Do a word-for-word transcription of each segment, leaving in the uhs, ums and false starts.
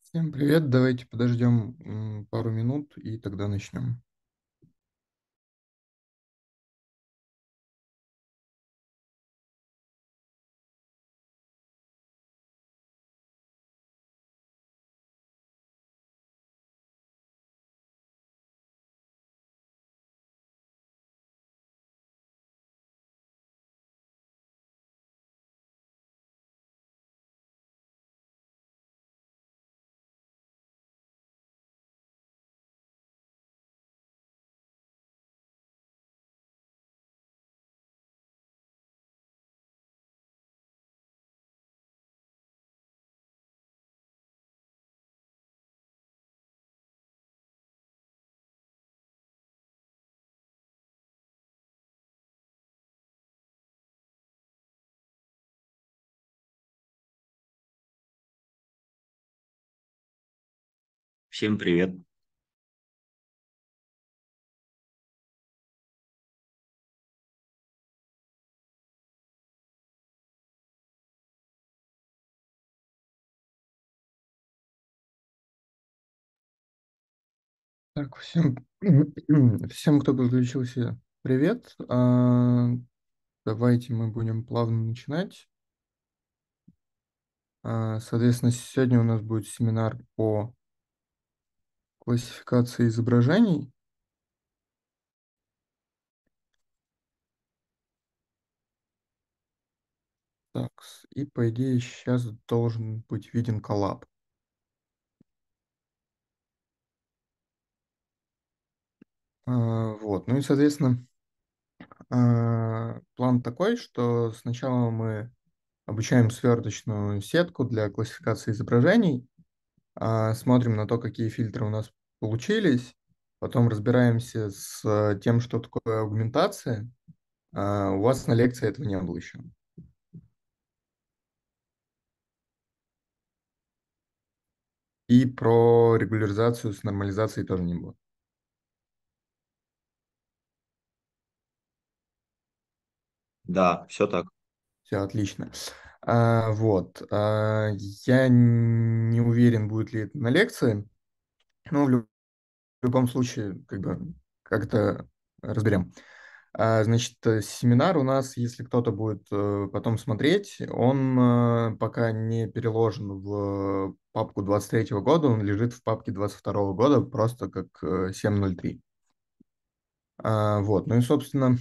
Всем привет, давайте подождем м, пару минут и тогда начнем. Всем привет. Так, всем, всем, кто подключился, привет. А, давайте мы будем плавно начинать. А, соответственно, сегодня у нас будет семинар по классификации изображений. Так, с- и по идее сейчас должен быть виден коллаб. А, вот, ну и, соответственно, а, план такой, что сначала мы обучаем сверточную сетку для классификации изображений, а, смотрим на то, какие фильтры у нас получились, потом разбираемся с э, тем, что такое аугментация. А, У вас на лекции этого не было еще. И про регуляризацию с нормализацией тоже не было. Да, все так. Все отлично. А, вот. А, я не уверен, будет ли это на лекции, но в лю- в любом случае, как бы, как-то разберем. А, Значит, э, семинар у нас, если кто-то будет э, потом смотреть, он э, пока не переложен в папку двадцать третьего года, он лежит в папке двадцать второго года, просто как э, семь ноль три. А, Вот, ну и, собственно,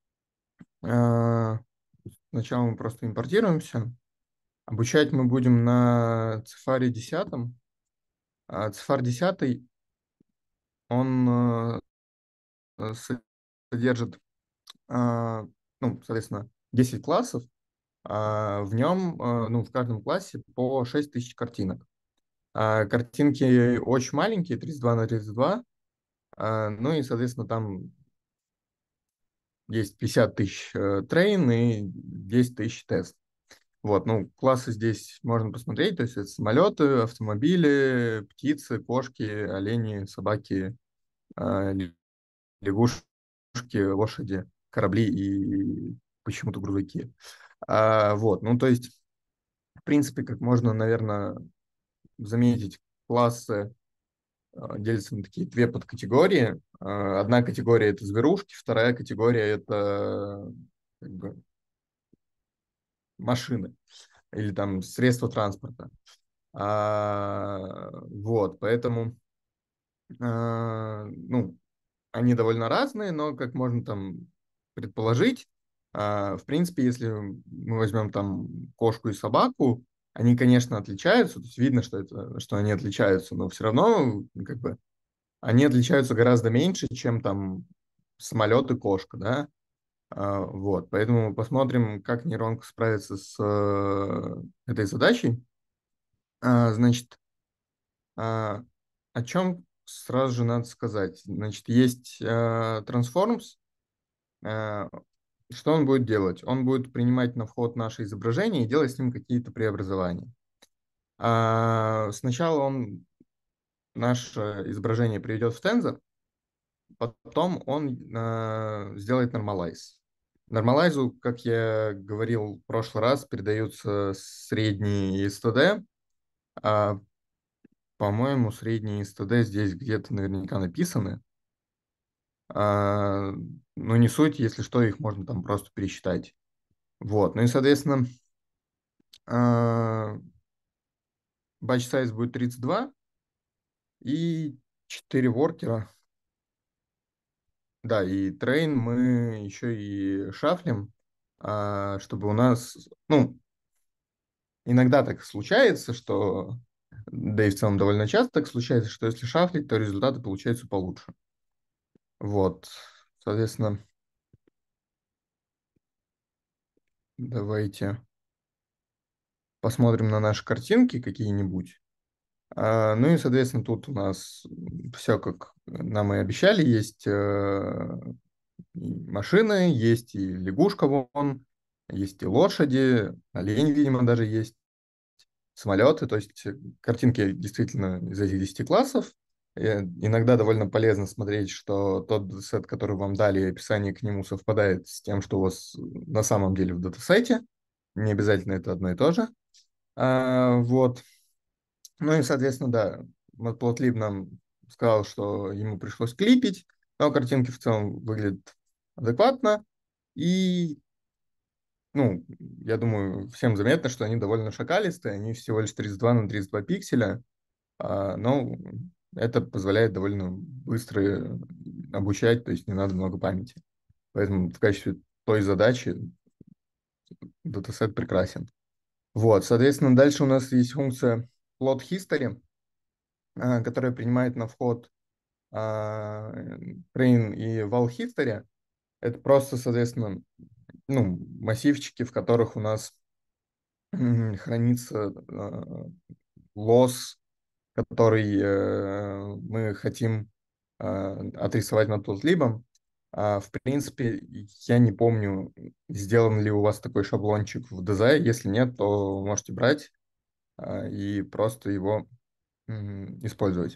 а, сначала мы просто импортируемся. Обучать мы будем на Цифаре десять. А Цифар десять, он э, э, содержит, а, ну, соответственно, десять классов. А, В нем, а, ну, в каждом классе по шесть тысяч картинок. А, Картинки очень маленькие, тридцать два на тридцать два. А, Ну и, соответственно, там есть пятьдесят тысяч э, трейн и десять тысяч тест. Вот, ну, классы здесь можно посмотреть, то есть это самолеты, автомобили, птицы, кошки, олени, собаки, а, ле- лягушки, лошади, корабли и почему-то грузовики. А, Вот, ну, то есть, в принципе, как можно, наверное, заметить, классы э, делятся на такие две подкатегории. Э, Одна категория — это зверушки, вторая категория — это как бы машины или там средства транспорта. А, вот, поэтому а, ну, они довольно разные, но, как можно там предположить, а, в принципе, если мы возьмем там кошку и собаку, они, конечно, отличаются, то есть видно, что это, что они отличаются, но все равно как бы они отличаются гораздо меньше, чем там самолет и кошка, да. А, Вот, поэтому посмотрим, как нейронка справится с э, этой задачей. А, Значит, а, о чем сразу же надо сказать? Значит, есть э, Transforms. Э, Что он будет делать? Он будет принимать на вход наше изображение и делать с ним какие-то преобразования. А, Сначала он наше изображение приведет в Tensor, потом он э, сделает Normalize. Нормалайзу, как я говорил в прошлый раз, передаются средний и эс ти ди. А по-моему, средние std здесь где-то наверняка написаны. А, но не суть, если что, их можно там просто пересчитать. Вот, ну и, соответственно, а, batch size будет тридцать два и четыре воркера. Да, и трейн мы еще и шафлим, а, чтобы у нас, ну, иногда так случается, что, да и в целом довольно часто так случается, что если шафлить, то результаты получаются получше. Вот, соответственно, давайте посмотрим на наши картинки какие-нибудь. А, ну и, соответственно, тут у нас все, как нам и обещали, есть э, и машины, есть и лягушка вон, есть и лошади, олень, видимо, даже есть, самолеты. То есть э, картинки действительно из этих десяти классов. Э, Иногда довольно полезно смотреть, что тот датасет, который вам дали, и описание к нему совпадает с тем, что у вас на самом деле в датасете. Не обязательно это одно и то же. А, вот. Ну и, соответственно, да, Matplotlib нам сказал, что ему пришлось клипить, но картинки в целом выглядят адекватно. И, ну, я думаю, всем заметно, что они довольно шакалистые, они всего лишь тридцать два на тридцать два пикселя, а, но это позволяет довольно быстро обучать, то есть не надо много памяти. Поэтому в качестве той задачи датасет прекрасен. Вот, соответственно, дальше у нас есть функция plot history, а, которая принимает на вход а, train и val history. Это просто, соответственно, ну, массивчики, в которых у нас м, хранится а, лосс, который э, мы хотим э, отрисовать над Matplotlib. А, в принципе, я не помню, сделан ли у вас такой шаблончик в Desi. Если нет, то можете брать а, и просто его м, использовать.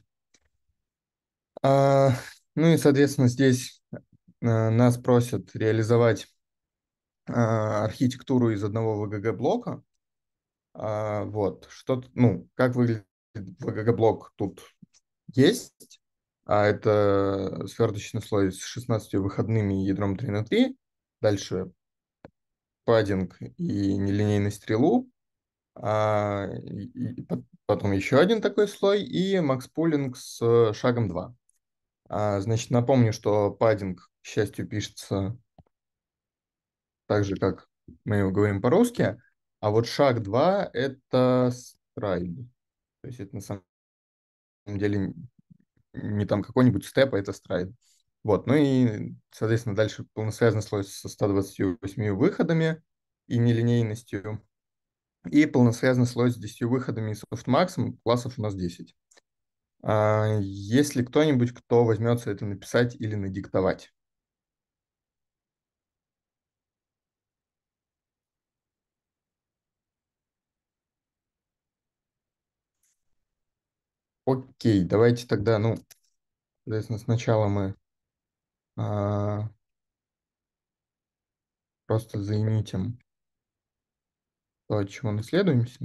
А, ну и, соответственно, здесь э, нас просят реализовать а, архитектуру из одного ви джи джи-блока. А, вот, что, ну, как выглядит ви джи джи-блок тут есть. А это сверточный слой с шестнадцатью выходными и ядром три на три. Дальше паддинг и нелинейную стрелу. А, и, и пот- потом еще один такой слой и макс-пулинг с шагом два. А, значит, напомню, что паддинг, к счастью, пишется так же, как мы его говорим по-русски, а вот шаг два это страйд. То есть это на самом деле не там какой-нибудь степ, а это страйд. Вот, ну и, соответственно, дальше полносвязанный слой со ста двадцатью восьмью выходами и нелинейностью, и полносвязанный слой с десятью выходами и софтмаксом, классов у нас десять. А, есть ли кто-нибудь, кто возьмется это написать или надиктовать? Окей, давайте тогда, ну, соответственно, сначала мы а, просто заинитим то, от чего наследуемся.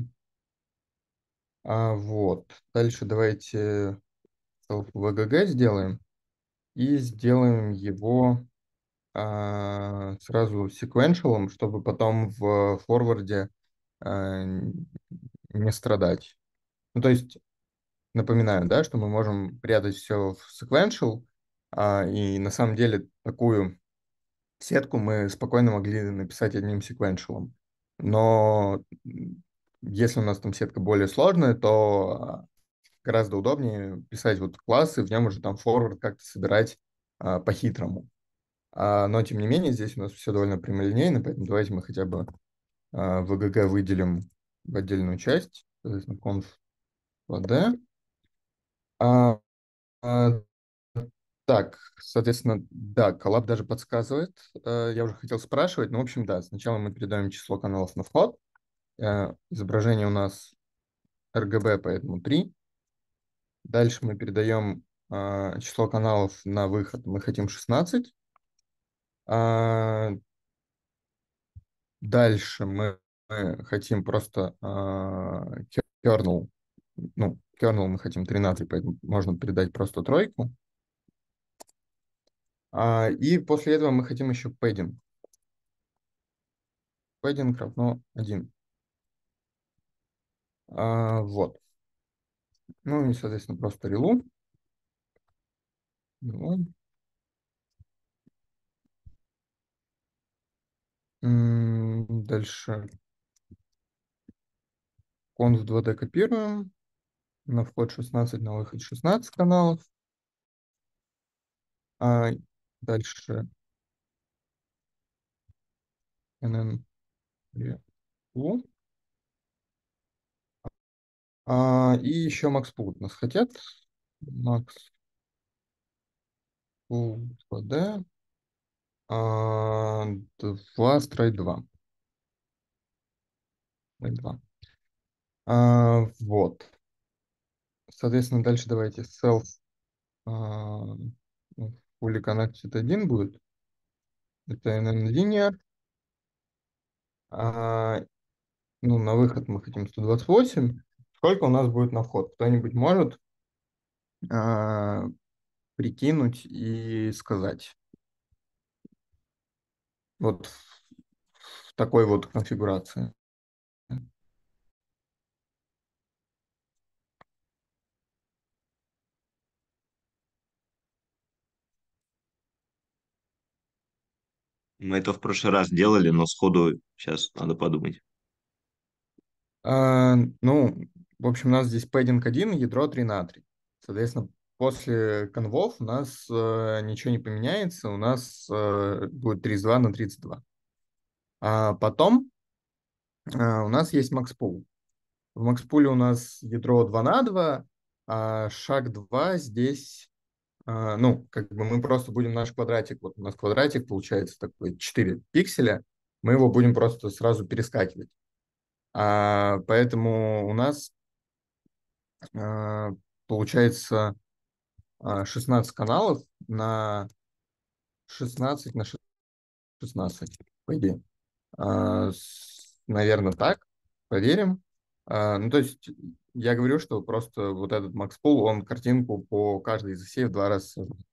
А, вот, дальше давайте ви джи джи сделаем и сделаем его а, сразу секвеншалом, чтобы потом в форварде а, не страдать. Ну, то есть, напоминаю, да, что мы можем прятать все в sequential, а, и на самом деле такую сетку мы спокойно могли написать одним секвеншалом. Но м, если у нас там сетка более сложная, то а, гораздо удобнее писать вот классы, в нем уже там форвард как-то собирать а, по-хитрому. А, но, тем не менее, здесь у нас все довольно прямолинейно, поэтому давайте мы хотя бы а, ви джи джи выделим в отдельную часть. Соответственно, conf d. А, а, так, соответственно, да, коллаб даже подсказывает. Э, я уже хотел спрашивать, но, в общем, да, сначала мы передаем число каналов на вход. Э, изображение у нас эр джи би, поэтому три. Дальше мы передаем а, число каналов на выход. Мы хотим шестнадцать. А, дальше мы, мы хотим просто а, kernel ну, kernel мы хотим три на три, поэтому можно передать просто тройку. А, и после этого мы хотим еще padding. Padding равно один. А, вот. Ну и, соответственно, просто релу. релу. М, Дальше conv два дэ копируем. На вход шестнадцать, на выход шестнадцать каналов. А дальше nn релу. А, и еще max pool нас хотят. Max pool два дэ. А, два, строй два. Строй два. А, вот. Соответственно, дальше давайте self а, ну, fully connected один будет. Это nn linear. А, ну, на выход мы хотим сто двадцать восемь. Сколько у нас будет на вход? Кто-нибудь может а, прикинуть и сказать? Вот в такой вот конфигурации. Мы это в прошлый раз делали, но сходу сейчас надо подумать. А, ну, в общем, у нас здесь пэддинг один, ядро три на три. Соответственно, после конвов у нас э, ничего не поменяется, у нас э, будет тридцать два на тридцать два. А потом э, у нас есть макспул. В макспуле у нас ядро два на два, а шаг два здесь, э, ну, как бы мы просто будем наш квадратик, вот у нас квадратик получается такой четыре пикселя, мы его будем просто сразу перескакивать. А, поэтому у нас а, получается а, шестнадцать каналов на шестнадцать на шестнадцать, по идее. А, наверное, так. Проверим. А, ну, то есть я говорю, что просто вот этот Max Pool, он картинку по каждой из осей в два раза создаст.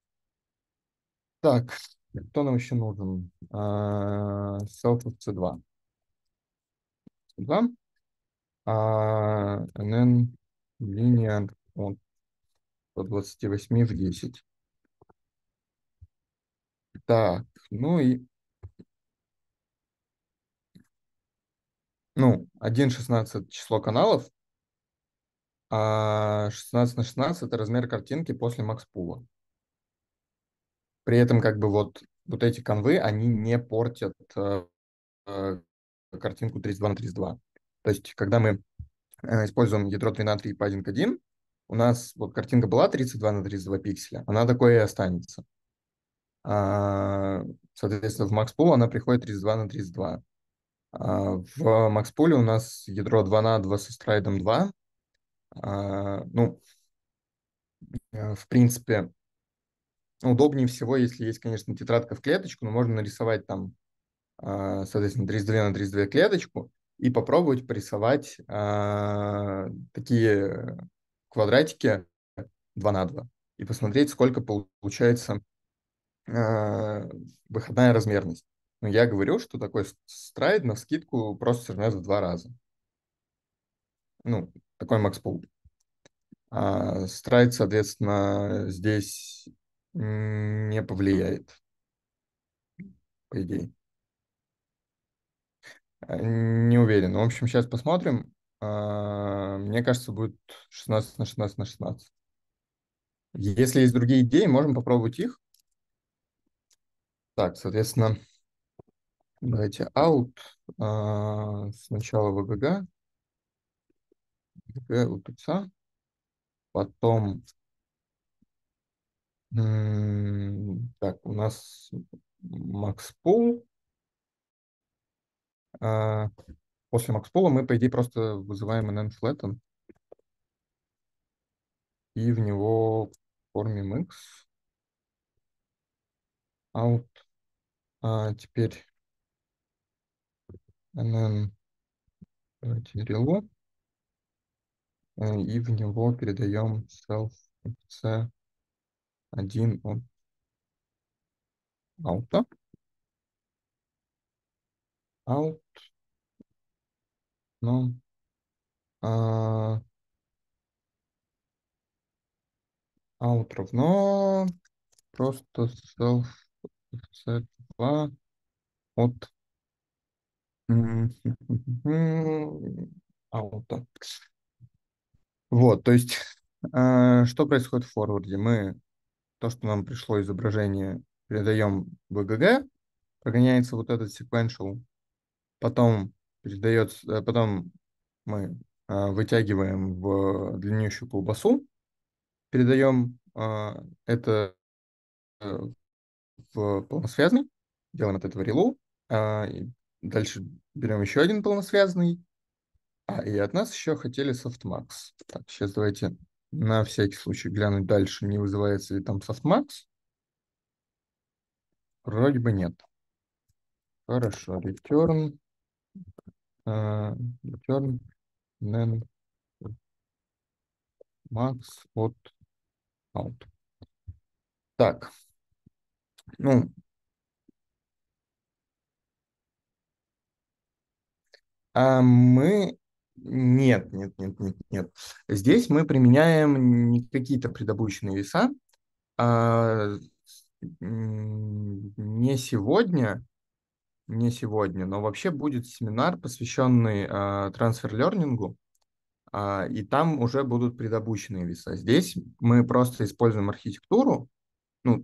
Так, кто нам еще нужен? А, Self си два. си два. А, эн эн линия от по двадцати восьми в десять. Так, ну и ну, один шестнадцать число каналов, а шестнадцать на шестнадцать это размер картинки после макспула. При этом как бы вот, вот эти конвы, они не портят э, э, картинку тридцать два на тридцать два. То есть, когда мы э, используем ядро три на три и паддинг один, у нас вот картинка была тридцать два на тридцать два пикселя, она такой и останется. А, соответственно, в макспул она приходит тридцать два на тридцать два. А, в макспуле у нас ядро два на два со страйдом два. А, ну, э, в принципе, удобнее всего, если есть, конечно, тетрадка в клеточку, но можно нарисовать там, а, соответственно, тридцать два на тридцать два клеточку и попробовать порисовать а, такие квадратики два на два и посмотреть, сколько получается а, выходная размерность. Но я говорю, что такой страйд на скидку просто сравняется в два раза. Ну, такой макспул. А страйд, соответственно, здесь не повлияет, по идее. А, Не уверен. В общем, сейчас посмотрим. А, Мне кажется, будет шестнадцать на шестнадцать на шестнадцать. Если есть другие идеи, можем попробовать их. Так, соответственно, давайте out. А, Сначала вэ гэ гэ, вэ гэ гэ утца, потом м, так, у нас maxpool. А, После maxpool мы, по идее, просто вызываем nnflatten и в него формим x out. А теперь nn, давайте релу. э, и в него передаем self c один от аута. Out, но а, out равно просто self c два от аута. Вот, то есть, а, что происходит в форварде? Мы то, что нам пришло изображение, передаем в эгг, прогоняется вот этот sequential, потом передается, э, потом мы а, вытягиваем в длиннющую колбасу, передаем а, это э, в полносвязный, делаем от этого релу, а, и дальше берем еще один полносвязный, а, и от нас еще хотели softmax. Так, сейчас давайте на всякий случай глянуть дальше, не вызывается ли там softmax. Вроде бы нет. Хорошо, return, э, return, then max от out. Так, ну, а мы... Нет, нет, нет, нет, нет. Здесь мы применяем не какие-то предобученные веса, а м, не сегодня, не сегодня, но вообще будет семинар, посвященный а, трансфер-лернингу, а, и там уже будут предобученные веса. Здесь мы просто используем архитектуру, ну,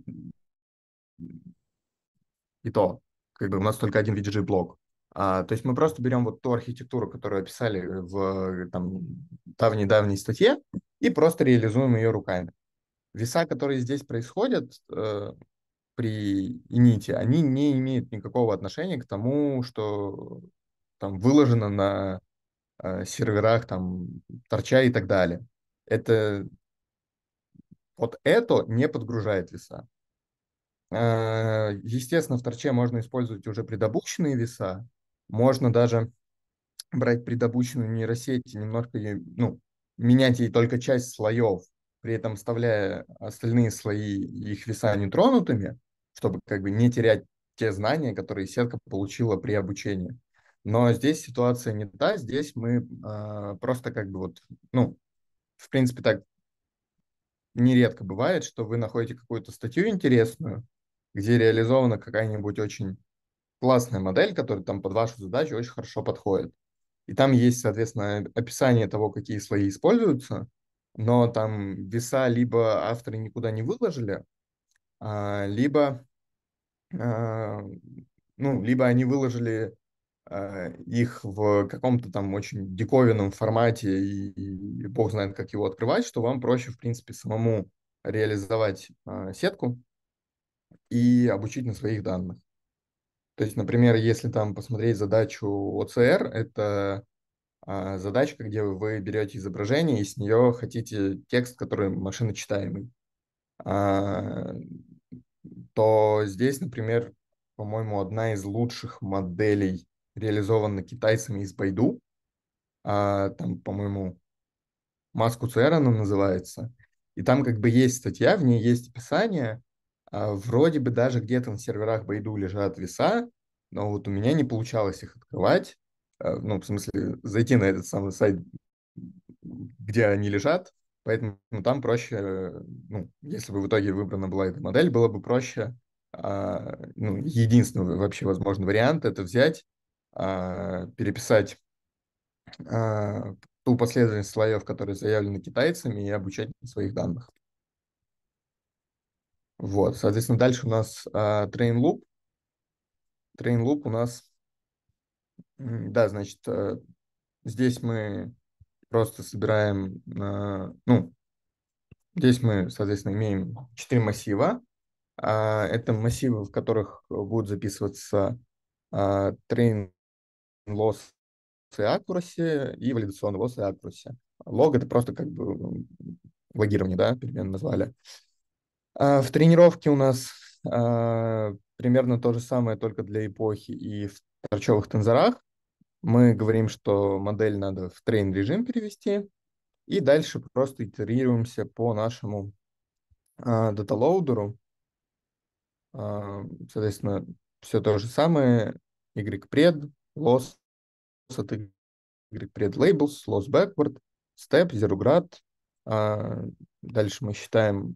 и то, как бы у нас только один ви ди джей-блок. А, то есть мы просто берем вот ту архитектуру, которую описали в там, давней-давней статье, и просто реализуем ее руками. Веса, которые здесь происходят э, при ините, они не имеют никакого отношения к тому, что там выложено на э, серверах там торча и так далее. Это вот это не подгружает веса. Э, Естественно, в торче можно использовать уже предобученные веса. Можно даже брать предобученную нейросеть и немножко ее, ну, менять ей только часть слоев, при этом оставляя остальные слои и их веса нетронутыми, чтобы как бы не терять те знания, которые сетка получила при обучении. Но здесь ситуация не та, здесь мы э, просто как бы вот, ну, в принципе, так нередко бывает, что вы находите какую-то статью интересную, где реализована какая-нибудь очень классная модель, которая там под вашу задачу очень хорошо подходит. И там есть, соответственно, описание того, какие слои используются, но там веса либо авторы никуда не выложили, а, либо, а, ну, либо они выложили а, их в каком-то там очень диковинном формате, и, и бог знает, как его открывать, что вам проще, в принципе, самому реализовать а, сетку и обучить на своих данных. То есть, например, если там посмотреть задачу о цэ эр, это а, задачка, где вы берете изображение и с нее хотите текст, который машиночитаемый. А, то здесь, например, по-моему, одна из лучших моделей реализована китайцами из Байду. А, там, по-моему, Маску цэ эр она называется. И там как бы есть статья, в ней есть описание. А, вроде бы даже где-то на серверах Байду лежат веса, но вот у меня не получалось их открывать. А, ну, в смысле, зайти на этот самый сайт, где они лежат. Поэтому ну, там проще, э, ну, если бы в итоге выбрана была эта модель, было бы проще, а, ну, единственный вообще возможный вариант — это взять, а, переписать а, ту последовательность слоев, которые заявлены китайцами, и обучать на своих данных. Вот, соответственно, дальше у нас а, train loop. Train loop у нас, м, да, значит, а, здесь мы просто собираем, а, ну, здесь мы, соответственно, имеем четыре массива. А, это массивы, в которых будут записываться а, train loss и accuracy и валидационный loss и accuracy. Лог — это просто как бы м, логирование, да, переменную назвали. А, в тренировке у нас а, примерно то же самое, только для эпохи и в торчевых тензорах. Мы говорим, что модель надо в трейн режим перевести, И дальше просто итерируемся по нашему а, даталоудеру. А, соответственно, все то же самое. YPrед, loss от YPred labels, loss backward, step, zerograd. А, дальше мы считаем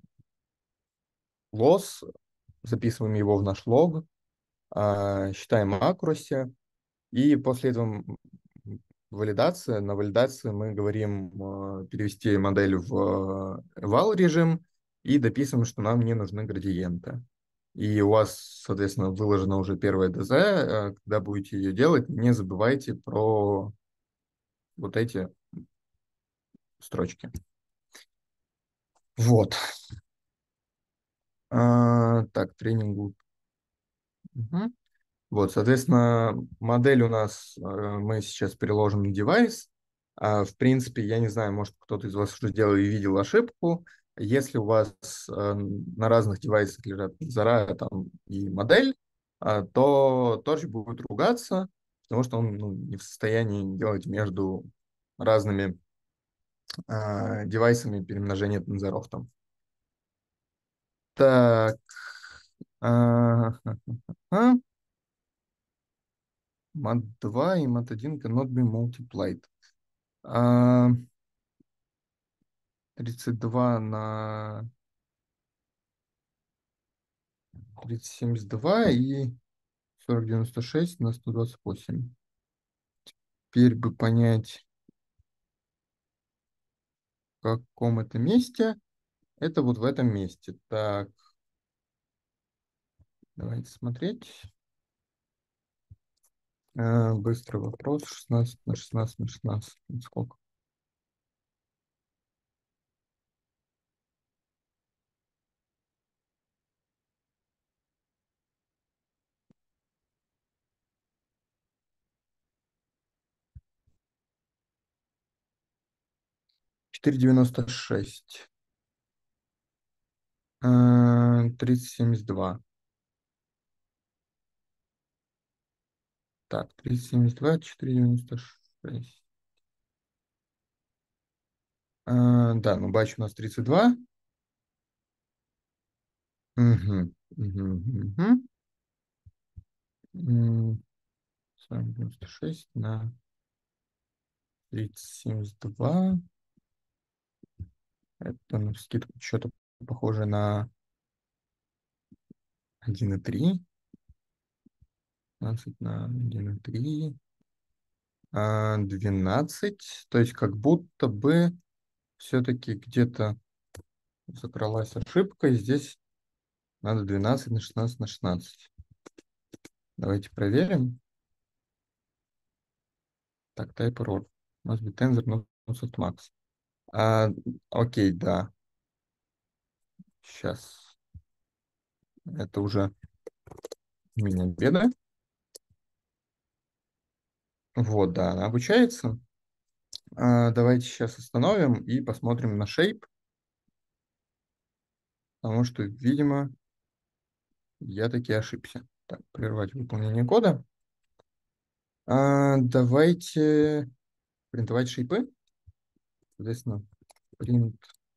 loss, записываем его в наш лог, а, считаем accuracy, и после этого м, валидация. На валидации мы говорим а, перевести модель в а, eval режим и дописываем, что нам не нужны градиенты. И у вас, соответственно, выложена уже первая ДЗ. а, Когда будете ее делать, не забывайте про вот эти строчки. Вот. А, так, тренинг. Мгм. Вот, соответственно, модель у нас, э, мы сейчас переложим на девайс. А, В принципе, я не знаю, может, кто-то из вас уже делал и видел ошибку. Если у вас э, на разных девайсах лежат зара там, и модель, а, то Torch будет ругаться, потому что он ну, не в состоянии делать между разными а, девайсами перемножение тензоров там. Так. а, мат два и мат один cannot be multiplied. А, тридцать два на триста семьдесят два и сорок девяносто шесть на сто двадцать восемь. Теперь бы понять, в каком это месте. Это вот в этом месте. Так, давайте смотреть. А, быстрый вопрос. шестнадцать на шестнадцать на шестнадцать. Это сколько? четыреста девяносто шесть. А, триста семьдесят два. Так, триста семьдесят два, четыреста девяносто шесть. А, да, ну батч у нас тридцать два. Угу, угу, угу. сорок девяносто шесть на триста семьдесят два. Это на скидку что-то похоже на один и три. пятнадцать на один и три. А, двенадцать. То есть как будто бы все-таки где-то закралась ошибка. И здесь надо двенадцать на шестнадцать на шестнадцать. Давайте проверим. Так, type error. Может быть, tensor not softmax. А, окей, да. Сейчас. Это уже у меня беда. Вот, да, она обучается. А, давайте сейчас остановим и посмотрим на shape, потому что, видимо, я таки ошибся. Так, прервать выполнение кода. А, давайте принтовать шейпы. Соответственно, print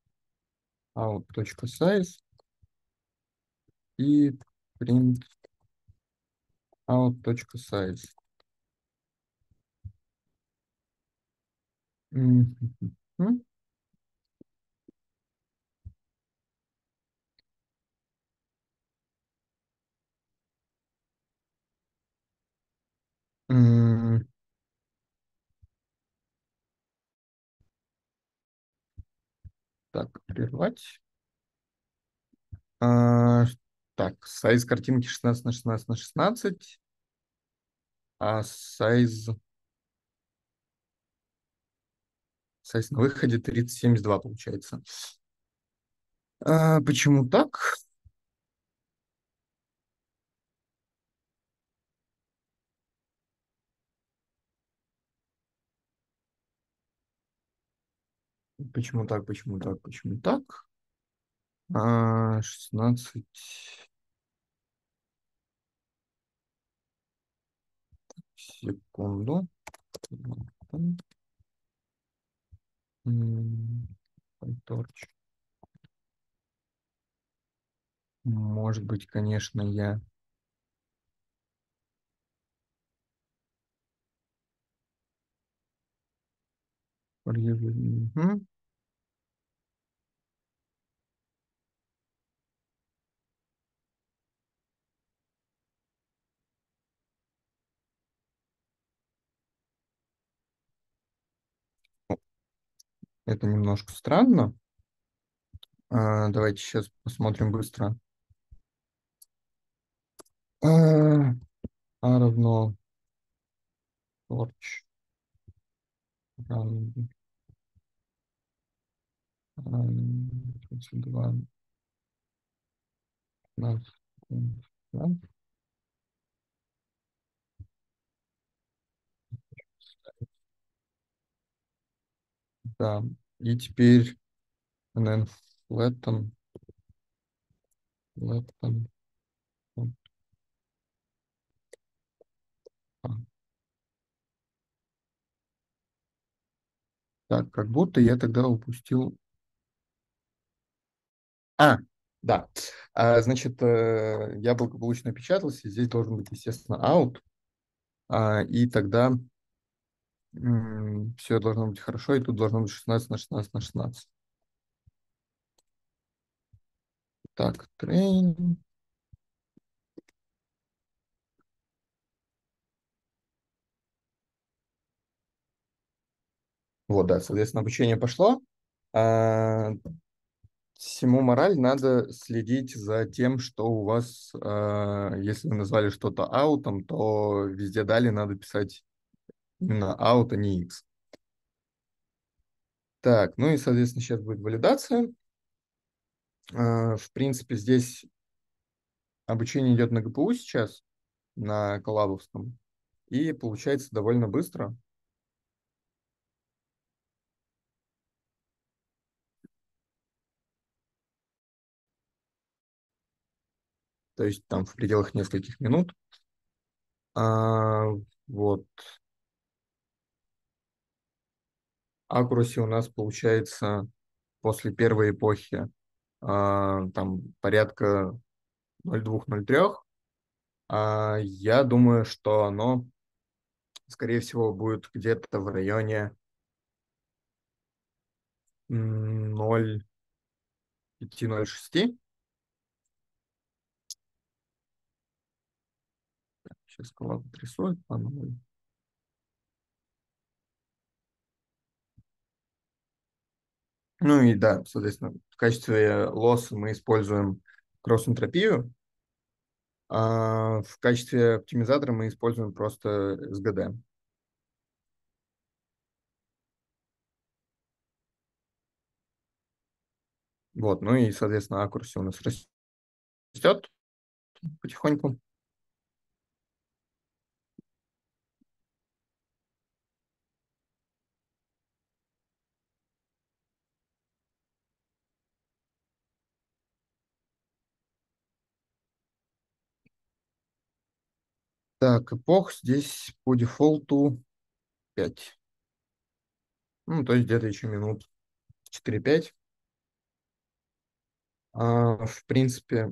out.size и print out.size. Мгм. М, Так, прервать. А, так, сайз картинки шестнадцать на шестнадцать на шестнадцать, а сайз, сайз на выходе тридцать семьдесят два получается. А, почему так? Почему так? Почему так? Почему так? А, шестнадцать секунду. М, PyTorch. Может быть, конечно, я... Мгм. Это немножко странно. А, давайте сейчас посмотрим быстро. А, а равно torch равно, равно тридцать два на да, да. И теперь named flatten, flatten. Вот. А, так, как будто я тогда упустил. А, да. А, значит, э, я благополучно опечатался. Здесь должен быть, естественно, out. А, и тогда все должно быть хорошо. И тут должно быть шестнадцать на шестнадцать на шестнадцать. Так, train. Вот, да, соответственно, обучение пошло. А, всему мораль надо следить за тем, что у вас, а, если вы назвали что-то аутом, то везде далее надо писать именно out, а не x. Так, ну и, соответственно, сейчас будет валидация. А, в принципе, здесь обучение идет на гэ пэ у сейчас, на коллабовском, и получается довольно быстро. То есть там в пределах нескольких минут. А, вот. Accuracy у нас получается после первой эпохи а, там порядка ноль целых две десятых ноль три. А, я думаю, что оно, скорее всего, будет где-то в районе ноль целых пять ноль шесть. Сейчас коллаб рисует по ноль. Ну и да, соответственно, в качестве лосса мы используем кросс-энтропию, а в качестве оптимизатора мы используем просто эс гэ дэ. Вот, ну и, соответственно, аккуратность у нас растет потихоньку. Так, эпох здесь по дефолту пять. Ну, то есть где-то еще минут четыре-пять. А, в принципе,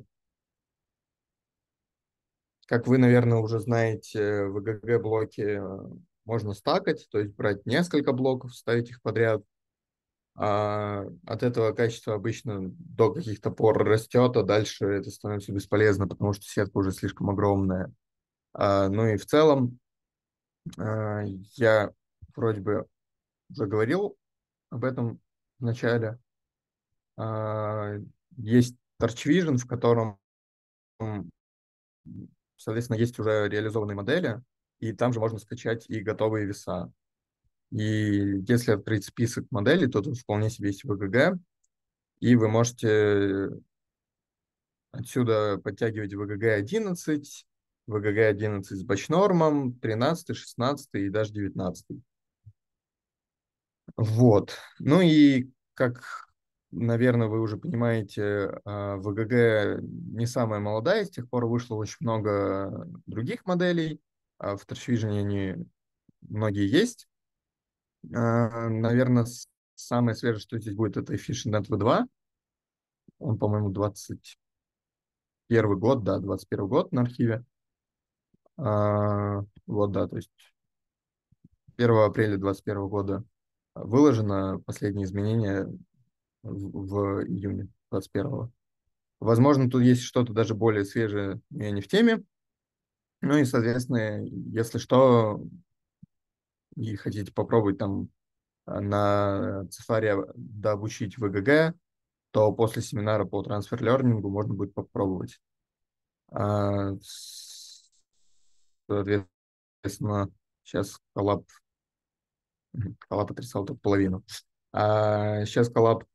как вы, наверное, уже знаете, в вэ гэ гэ-блоке можно стакать, то есть брать несколько блоков, ставить их подряд. А от этого качество обычно до каких-то пор растет, а дальше это становится бесполезно, потому что сетка уже слишком огромная. А, ну и в целом, а, я вроде бы уже говорил об этом в начале. А, есть Torch Vision, в котором, соответственно, есть уже реализованные модели, и там же можно скачать и готовые веса. И если открыть список моделей, то тут вполне себе есть вэ гэ гэ, и вы можете отсюда подтягивать вэ гэ гэ одиннадцать, вэ гэ гэ одиннадцать с бачнормом, тринадцать, шестнадцать и даже девятнадцать. Вот. Ну и, как, наверное, вы уже понимаете, а, вэ гэ гэ не самая молодая, с тех пор вышло очень много других моделей, а в Torch Vision они многие есть. Наверное, самое свежее, что здесь будет, это Efficient ви два. Он, по-моему, двадцать первый год, да, двадцать первый год на архиве. А, вот, да, то есть первого апреля двадцать первого года выложено, последние изменения в, в июне двадцать первого. Возможно, тут есть что-то даже более свежее, но я не в теме. Ну и, соответственно, если что, и хотите попробовать там а, на Цифаре дообучить вэ гэ гэ, то после семинара по трансфер-лернингу можно будет попробовать. А, соответственно, сейчас коллаб, мгм, коллаб отрисовал только половину. А сейчас коллаб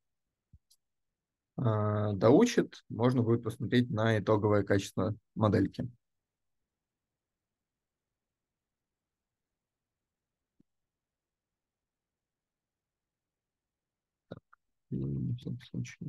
а, доучит, можно будет посмотреть на итоговое качество модельки. И на всякий случай.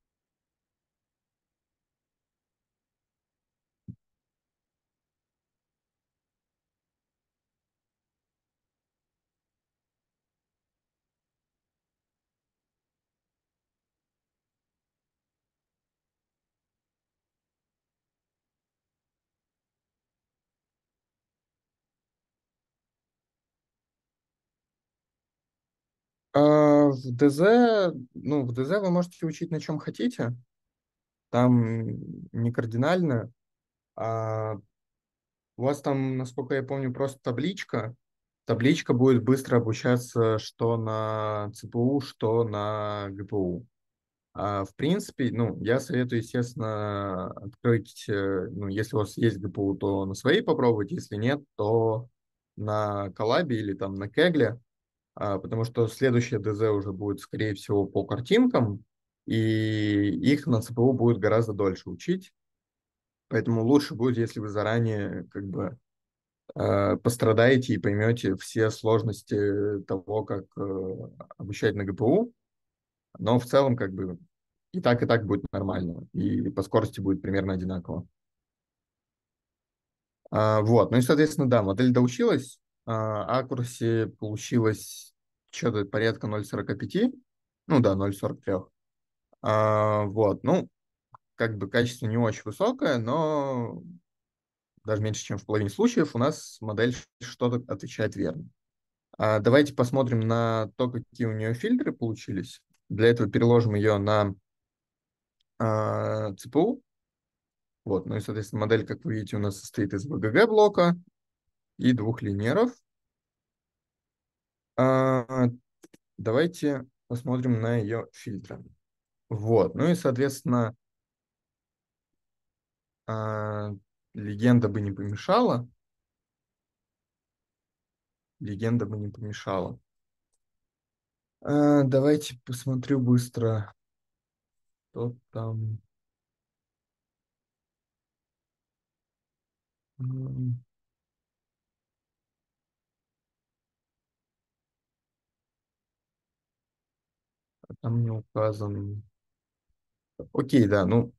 А, в дэ зэ, ну, в дэ зэ вы можете учить на чем хотите. Там не кардинально. А у вас там, насколько я помню, просто табличка. Табличка будет быстро обучаться что на цэ пэ у, что на гэ пэ у. А, в принципе, ну, я советую, естественно, открыть, э, ну, если у вас есть гэ пэ у, то на своей попробовать, если нет, то на коллабе или там на кегле, а, потому что следующее дэ зэ уже будет, скорее всего, по картинкам, и их на цэ пэ у будет гораздо дольше учить, поэтому лучше будет, если вы заранее как бы э, пострадаете и поймете все сложности того, как э, обучать на гэ пэ у, но в целом как бы и так, и так будет нормально, и по скорости будет примерно одинаково. А, вот, ну и, соответственно, да, модель доучилась, а, аккураси получилось что-то порядка ноль целых сорок пять, ну да, ноль целых сорок три. А, вот, ну, как бы качество не очень высокое, но даже меньше, чем в половине случаев у нас модель что-то отвечает верно. А, давайте посмотрим на то, какие у нее фильтры получились. Для этого переложим ее на а, цэ пэ у. Вот, ну и, соответственно, модель, как вы видите, у нас состоит из вэ гэ гэ-блока и двух линеров. А, давайте посмотрим на ее фильтры. Вот, ну и, соответственно, а, легенда бы не помешала. Легенда бы не помешала. А, давайте посмотрю быстро, что там. М, Там не указан. Окей, да, ну,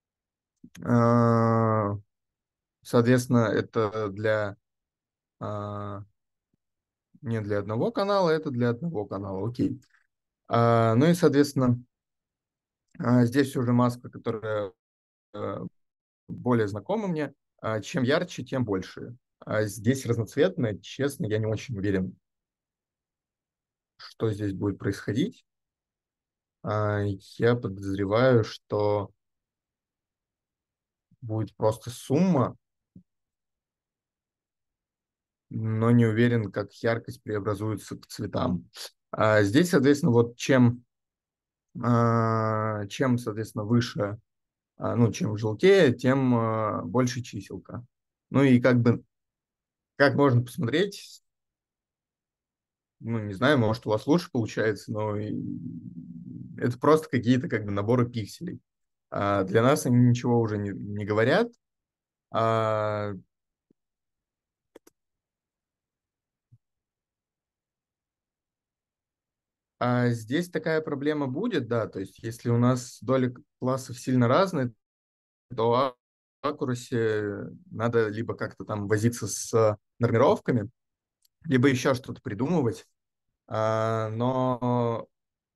а, соответственно, это для а, не для одного канала, это для одного канала. Окей. А, ну и, соответственно, а, здесь уже маска, которая э, более знакома мне. А, чем ярче, тем больше. А здесь разноцветная. Честно, я не очень уверен, что здесь будет происходить. А, я подозреваю, что будет просто сумма, но не уверен, как яркость преобразуется к цветам. А здесь, соответственно, вот чем, а, чем соответственно, выше, а, ну, чем желтее, тем а, больше чиселка. Ну и как бы, как можно посмотреть, ну, не знаю, может, у вас лучше получается, но и это просто какие-то как бы наборы пикселей. А для нас они ничего уже не, не говорят. А, а здесь такая проблема будет, да, то есть если у нас доли классов сильно разные, то а- аккураси надо либо как-то там возиться с нормировками, либо еще что-то придумывать. А, но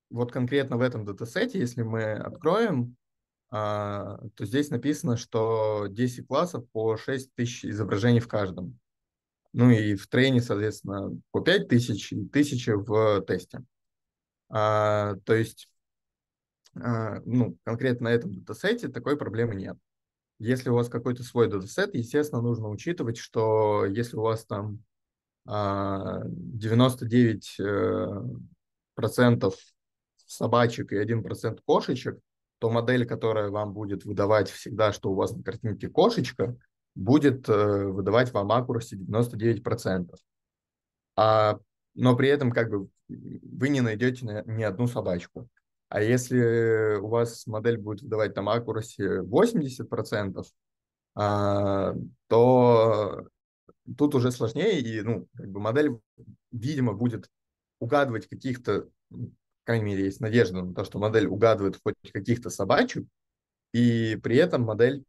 вот конкретно в этом датасете, если мы откроем, а, то здесь написано, что десять классов по шесть тысяч изображений в каждом. Ну и в трейне, соответственно, по пять тысяч и тысяча в тесте. А, то есть, а, ну, конкретно на этом датасете такой проблемы нет. Если у вас какой-то свой датасет, естественно, нужно учитывать, что если у вас там а, девяносто девять э, процентов собачек и один процент кошечек, то модель, которая вам будет выдавать всегда, что у вас на картинке кошечка, будет э, выдавать вам accuracy девяносто девять процентов. А, но при этом как бы вы не найдете ни одну собачку. А если у вас модель будет выдавать там accuracy восемьдесят процентов, а, то тут уже сложнее, и ну, как бы модель, видимо, будет угадывать каких-то, ну, по крайней мере, есть надежда на то, что модель угадывает хоть каких-то собачек, и при этом модель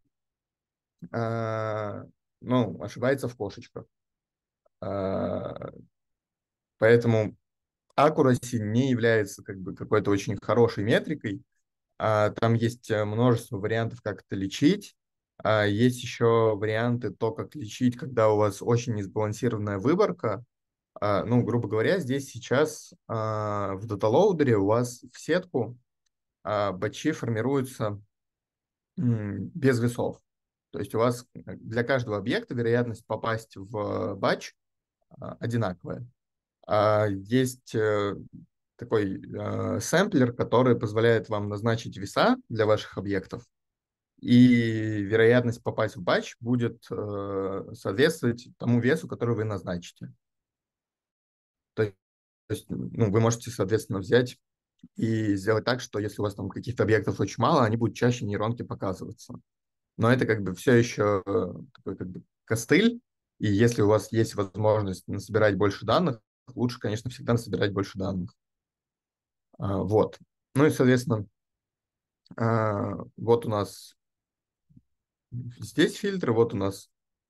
а, ну, ошибается в кошечках. А, поэтому accuracy не является как бы какой-то очень хорошей метрикой. А, там есть э, множество вариантов, как это лечить. А, есть еще варианты, то, как лечить, когда у вас очень несбалансированная выборка. А, ну, грубо говоря, здесь сейчас а, в даталоудере у вас в сетку а, батчи формируются м, без весов. То есть у вас для каждого объекта вероятность попасть в батч а, одинаковая. А есть э, такой э, сэмплер, который позволяет вам назначить веса для ваших объектов, и вероятность попасть в батч будет э, соответствовать тому весу, который вы назначите. То есть, ну, вы можете, соответственно, взять и сделать так, что если у вас там каких-то объектов очень мало, они будут чаще нейронки показываться. Но это как бы все еще э, такой как бы костыль, и если у вас есть возможность насобирать больше данных, лучше, конечно, всегда насобирать больше данных. А, вот. Ну и, соответственно, а, вот у нас здесь фильтры, вот у нас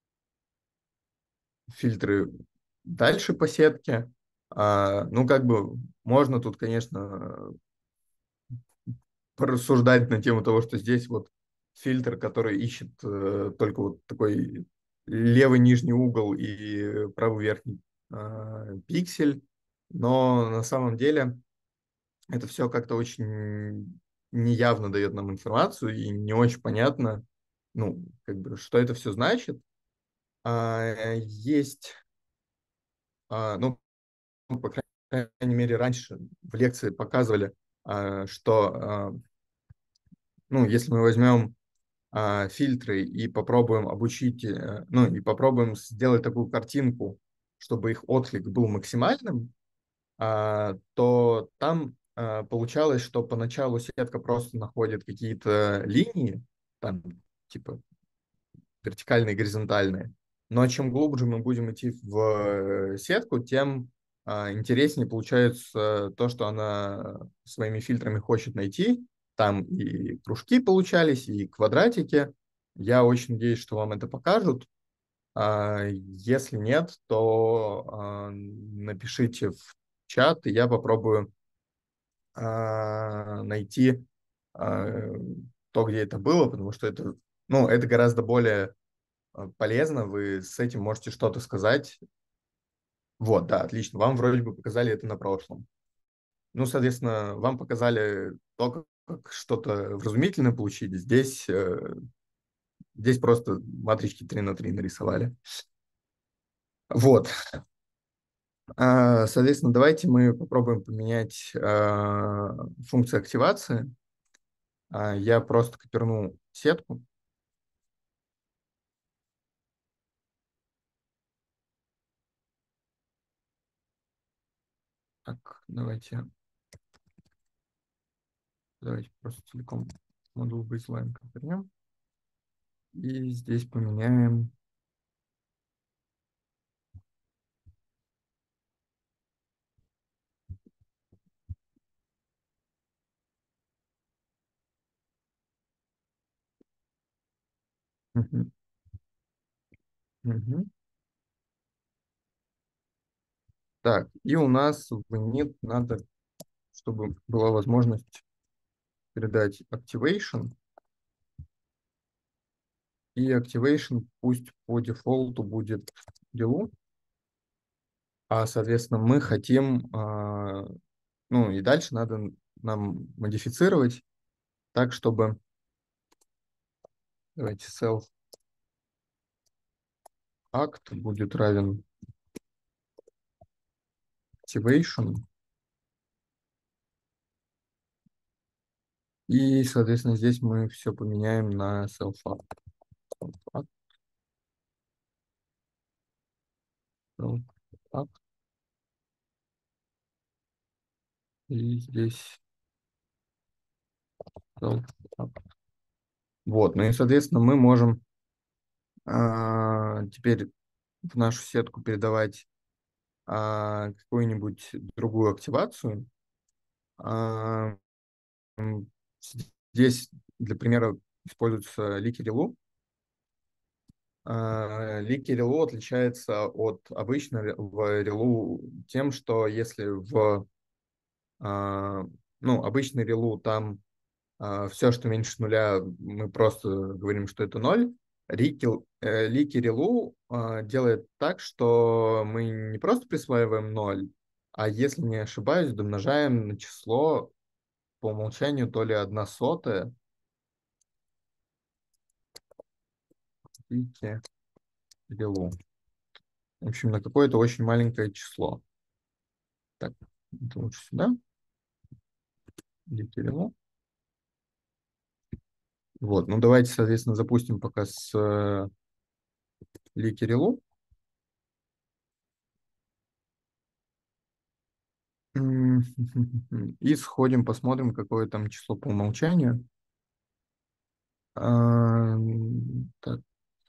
фильтры дальше по сетке. А, ну, как бы можно тут, конечно, порассуждать на тему того, что здесь вот фильтр, который ищет э, только вот такой левый нижний угол и правый верхний э, пиксель, но на самом деле это все как-то очень неявно дает нам информацию и не очень понятно, ну, как бы, что это все значит. А, есть, а, ну, по крайней мере, раньше в лекции показывали, а, что, а, ну, если мы возьмем а, фильтры и попробуем обучить, э, ну, и попробуем сделать такую картинку, чтобы их отклик был максимальным, а, то там а, получалось, что поначалу сетка просто находит какие-то линии, там, типа вертикальные, горизонтальные. Но чем глубже мы будем идти в э, сетку, тем а, интереснее получается то, что она своими фильтрами хочет найти. Там и кружки получались, и квадратики. Я очень надеюсь, что вам это покажут. А, если нет, то а, напишите в чат, и я попробую а, найти а, то, где это было, потому что это, ну, это гораздо более а, полезно, вы с этим можете что-то сказать. Вот, да, отлично. Вам вроде бы показали это на прошлом. Ну, соответственно, вам показали то, как что-то вразумительное получить. Здесь, э, здесь просто матрички три на три нарисовали. Вот. А, соответственно, давайте мы попробуем поменять а, функцию активации. А, я просто коперну сетку. Так, давайте, давайте просто целиком модуль baseline копернем. И здесь поменяем. Мгм. Мгм. Так, и у нас в init надо чтобы была возможность передать activation. И activation пусть по дефолту будет делу. А, соответственно, мы хотим, а, ну и дальше надо нам модифицировать так, чтобы, давайте self act будет равен activation. И, соответственно, здесь мы все поменяем на self act. Self act. Self act. И здесь self act. Вот, ну и, соответственно, мы можем а, теперь в нашу сетку передавать а, какую-нибудь другую активацию. А, м, здесь, для примера, используется Licky-Relu. А, Licky-Relu отличается от обычного релу тем, что если в а, ну, обычный релу там а, все, что меньше нуля, мы просто говорим, что это ноль. Рики, э, Лики Релу а, делает так, что мы не просто присваиваем ноль, а если не ошибаюсь, домножаем на число по умолчанию то ли одна сотая. Лики Релу. В общем, на какое-то очень маленькое число. Так, это лучше сюда. Лики Релу. Вот, ну давайте, соответственно, запустим пока с э, Лики Релу. И сходим, посмотрим, какое там число по умолчанию. А, так,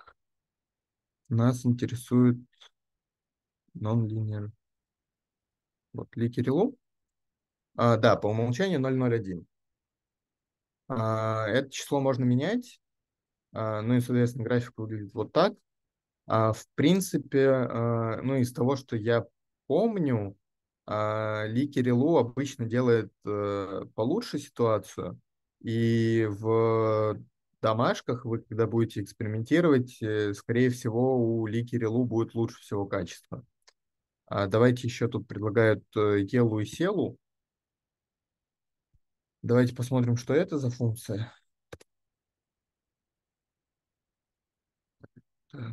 нас интересует non-linear. Вот, Ликерилу. А, да, по умолчанию ноль ноль один. А, это число можно менять. А, ну и, соответственно, график выглядит вот так. А, в принципе, а, ну из того, что я помню, а, Ликерилу обычно делает а, получше ситуацию. И в домашках вы, когда будете экспериментировать, э, скорее всего, у Ликерилу будет лучше всего качество. А давайте еще тут предлагают э, Елу и Селу. Давайте посмотрим, что это за функция. Да.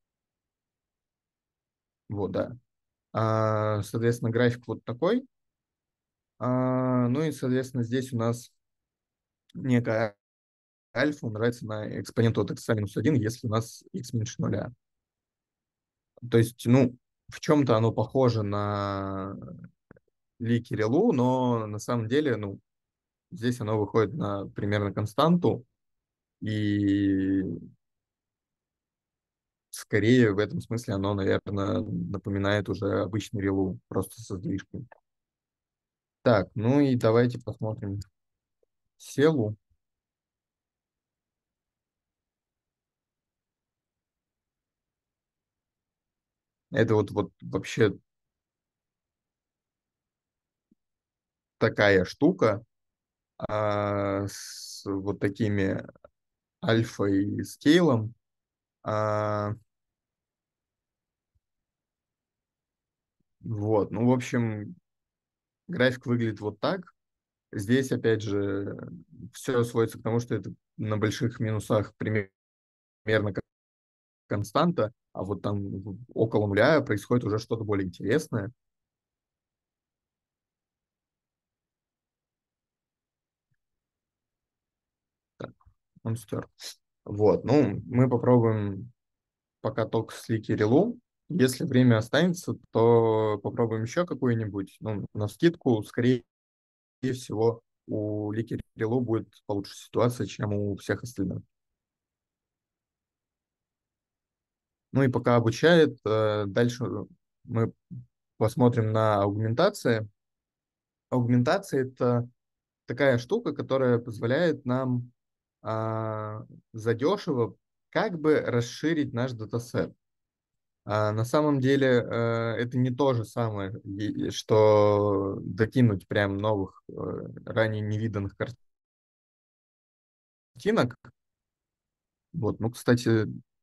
Вот, да. А, соответственно, график вот такой. А, ну и, соответственно, здесь у нас некая альфа умножается на экспонент от x минус один, если у нас x меньше нуля. То есть, ну, в чем-то оно похоже на Ли-Кириллу, но на самом деле, ну, здесь оно выходит на примерно константу, и скорее в этом смысле оно, наверное, напоминает уже обычный релу, просто со сдвижкой. Так, ну и давайте посмотрим селу. Это вот, вот вообще такая штука а, с вот такими альфа и скейлом. А, вот, ну, в общем, график выглядит вот так. Здесь, опять же, все сводится к тому, что это на больших минусах примерно как константа, а вот там около нуля происходит уже что-то более интересное. Так, он стер. Вот, ну, мы попробуем пока только с Ликерилу. Если время останется, то попробуем еще какую-нибудь. Ну, на скидку, скорее всего, у Ликерилу будет получше ситуация, чем у всех остальных. Ну и пока обучает, э, дальше мы посмотрим на аугментации. Аугментация — это такая штука, которая позволяет нам а, задешево как бы расширить наш датасет. А на самом деле э, это не то же самое, и- что докинуть прям новых, э, ранее невиданных картинок. Вот, ну, кстати,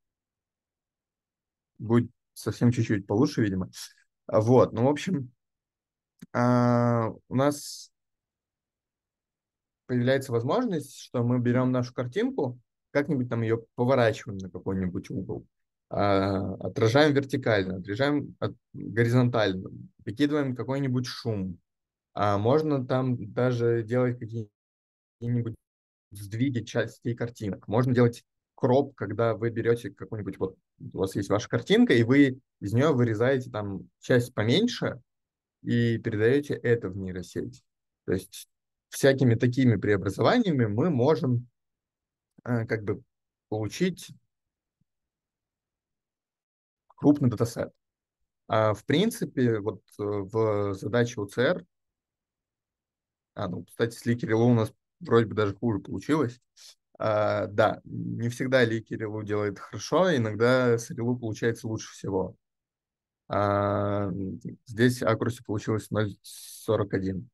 будет совсем чуть-чуть получше, видимо. А Вот, ну, в общем, а, у нас появляется возможность, что мы берем нашу картинку, как-нибудь там ее поворачиваем на какой-нибудь угол, а, отражаем вертикально, отражаем от- горизонтально, выкидываем какой-нибудь шум. А можно там даже делать какие-нибудь сдвиги частей картинок. Можно делать кроп, когда вы берете какую-нибудь, вот у вас есть ваша картинка, и вы из нее вырезаете там часть поменьше и передаете это в нейросеть. То есть всякими такими преобразованиями мы можем э, как бы получить крупный датасет. А в принципе, вот э, в задаче о цэ эр, а, ну, кстати, с Likert.ru у нас вроде бы даже хуже получилось. А, да, не всегда Likert.ru делает хорошо, иногда с Рилу получается лучше всего. А, здесь Accuracy получилось ноль целых сорок один.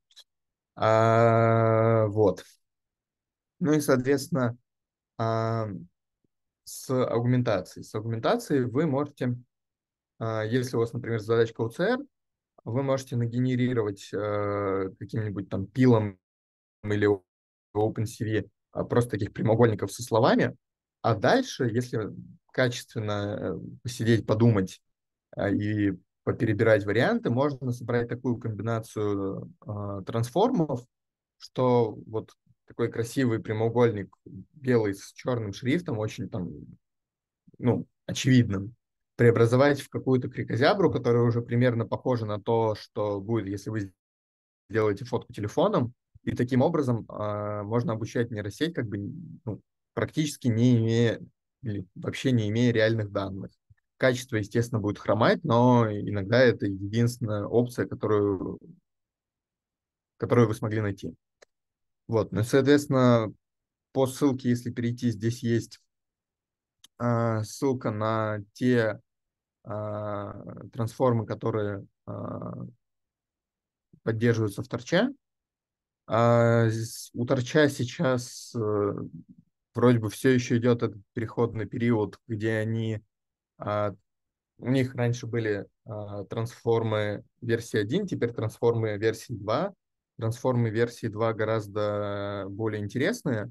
А, вот. Ну и, соответственно, а, с аугментацией. С аугментацией вы можете, а, если у вас, например, задачка о цэ эр, вы можете нагенерировать э, каким-нибудь там пилом или OpenCV а, просто таких прямоугольников со словами, а дальше, если качественно э, посидеть, подумать а, и поперебирать варианты, можно собрать такую комбинацию э, трансформов, что вот такой красивый прямоугольник белый с черным шрифтом, очень там, ну, очевидным, преобразовать в какую-то крикозябру, которая уже примерно похожа на то, что будет, если вы делаете фотку телефоном, и таким образом э, можно обучать нейросеть, как бы ну, практически не имея или вообще не имея реальных данных. Качество, естественно, будет хромать, но иногда это единственная опция, которую, которую вы смогли найти. Вот, ну, и, соответственно, по ссылке, если перейти, здесь есть э, ссылка на те э, трансформы, которые э, поддерживаются в торче. А, з- у торча сейчас э, вроде бы все еще идет этот переходный период, где они, а, у них раньше были а, трансформы версии один, теперь трансформы версии два. Трансформы версии два гораздо более интересные.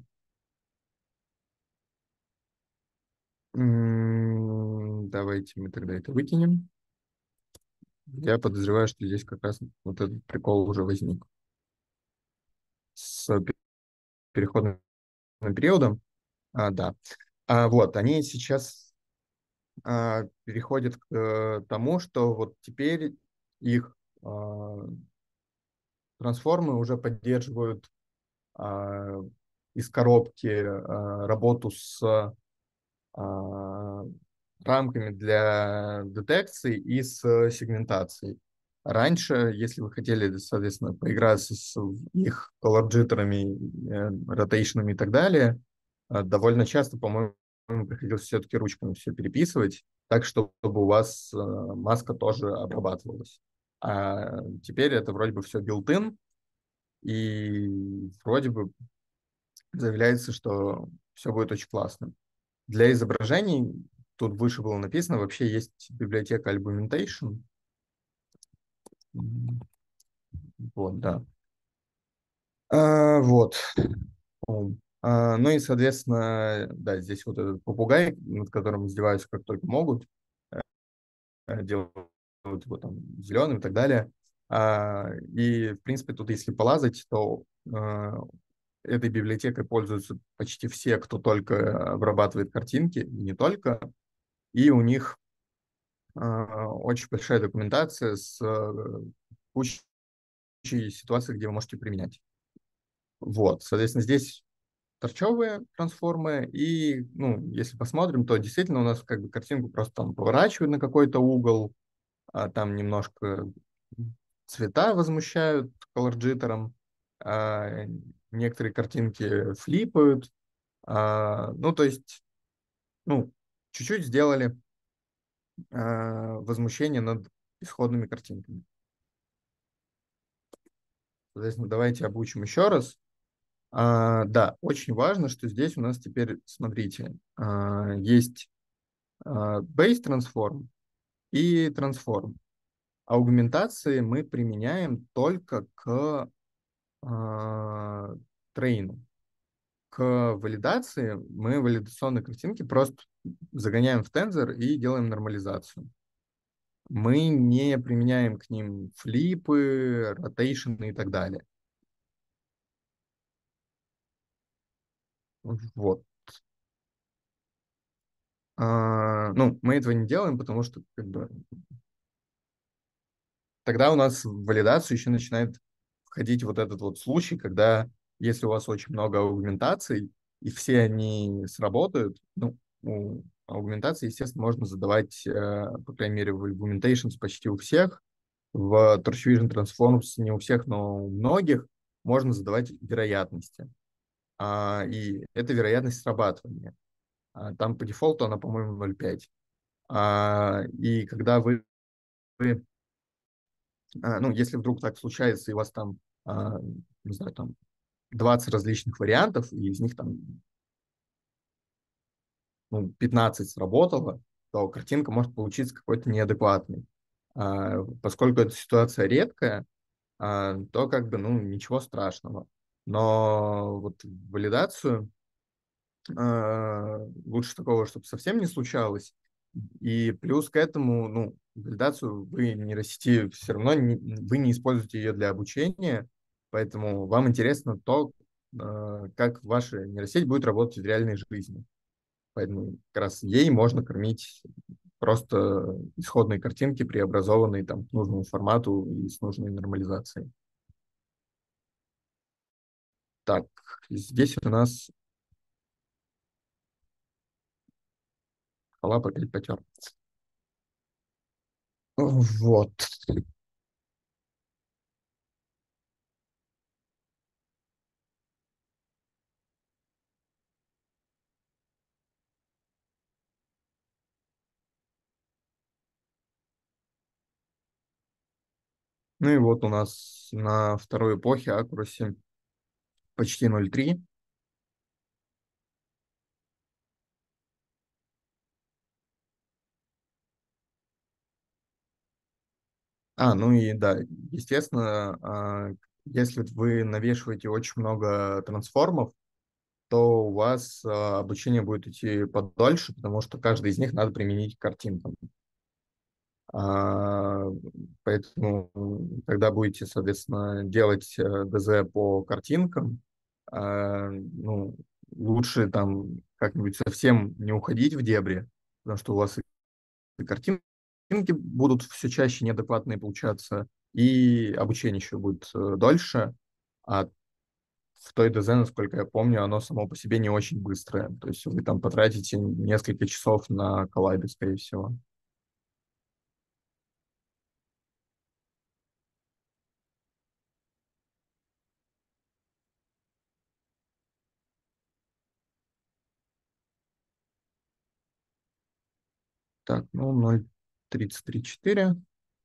М, Давайте мы тогда это выкинем. Я подозреваю, что здесь как раз вот этот прикол уже возник с пе- переходным периодом. А, да. А, вот, они сейчас а, переходят к э, тому, что вот теперь их а, трансформы уже поддерживают а, из коробки а, работу с а, рамками для детекции и с сегментацией. Раньше, если вы хотели, соответственно, поиграться с их колор-джиттерами, ротейшнами и так далее, а, довольно часто, по-моему, приходилось все-таки ручками все переписывать, так, чтобы у вас э, маска тоже обрабатывалась. А теперь это вроде бы все built-in, и вроде бы заявляется, что все будет очень классно. Для изображений, тут выше было написано, вообще есть библиотека Albumentation. М, Вот, да. А, вот. Ом. А, ну и, соответственно, да, здесь вот этот попугай, над которым издеваются как только могут, э, делают его там зеленым и так далее. А, и, в принципе, тут, если полазать, то э, этой библиотекой пользуются почти все, кто только обрабатывает картинки, и не только. И у них э, очень большая документация с э, кучей ситуаций, где вы можете применять. Вот, соответственно, здесь торчевые трансформы, и, ну, если посмотрим, то действительно у нас как бы картинку просто там поворачивают на какой-то угол, а там немножко цвета возмущают колорджитером, а некоторые картинки флипают, а, ну, то есть, ну, чуть-чуть сделали э, возмущение над исходными картинками. Соответственно, давайте обучим еще раз. А, да, очень важно, что здесь у нас теперь, смотрите, а, есть а, base transform и transform. Аугментации мы применяем только к а, трейну. К валидации мы валидационные картинки просто загоняем в тензор и делаем нормализацию. Мы не применяем к ним флипы, ротейшены и так далее. Вот. А, ну, мы этого не делаем, потому что как бы, тогда у нас в валидацию еще начинает входить вот этот вот случай, когда если у вас очень много аугментаций, и все они сработают, ну, у аугментации, естественно, можно задавать, э, по крайней мере, в Argumentations почти у всех, в Torch Vision Transforms не у всех, но у многих можно задавать вероятности. А, и это вероятность срабатывания. А, там по дефолту она, по-моему, ноль целых пять десятых. А, и когда вы, вы а, ну, если вдруг так случается, и у вас там, а, не знаю, там двадцать различных вариантов, и из них там ну, пятнадцать сработало, то картинка может получиться какой-то неадекватной. А, поскольку эта ситуация редкая, а, то как бы, ну, ничего страшного. Но вот валидацию а, лучше такого, чтобы совсем не случалось. И плюс к этому, ну, валидацию вы нейросети все равно не, вы не используете ее для обучения, поэтому вам интересно то, а, как ваша нейросеть будет работать в реальной жизни. Поэтому как раз ей можно кормить просто исходные картинки, преобразованные там к нужному формату и с нужной нормализацией. Так, здесь у нас лап опять потер. Вот. Ну и вот у нас на второй эпохе accuracy почти ноль целых три десятых. А, ну и да, естественно, а, если вы навешиваете очень много трансформов, то у вас а, обучение будет идти подольше, потому что каждый из них надо применить к картинкам. А, Поэтому, когда будете, соответственно, делать э, ДЗ по картинкам, а, ну, лучше там как-нибудь совсем не уходить в дебри, потому что у вас и картинки будут все чаще неадекватные получаться, и обучение еще будет э, дольше, а в той ДЗ, насколько я помню, оно само по себе не очень быстрое. То есть вы там потратите несколько часов на коллайды, скорее всего. Так, ну, ноль целых тридцать три четыре.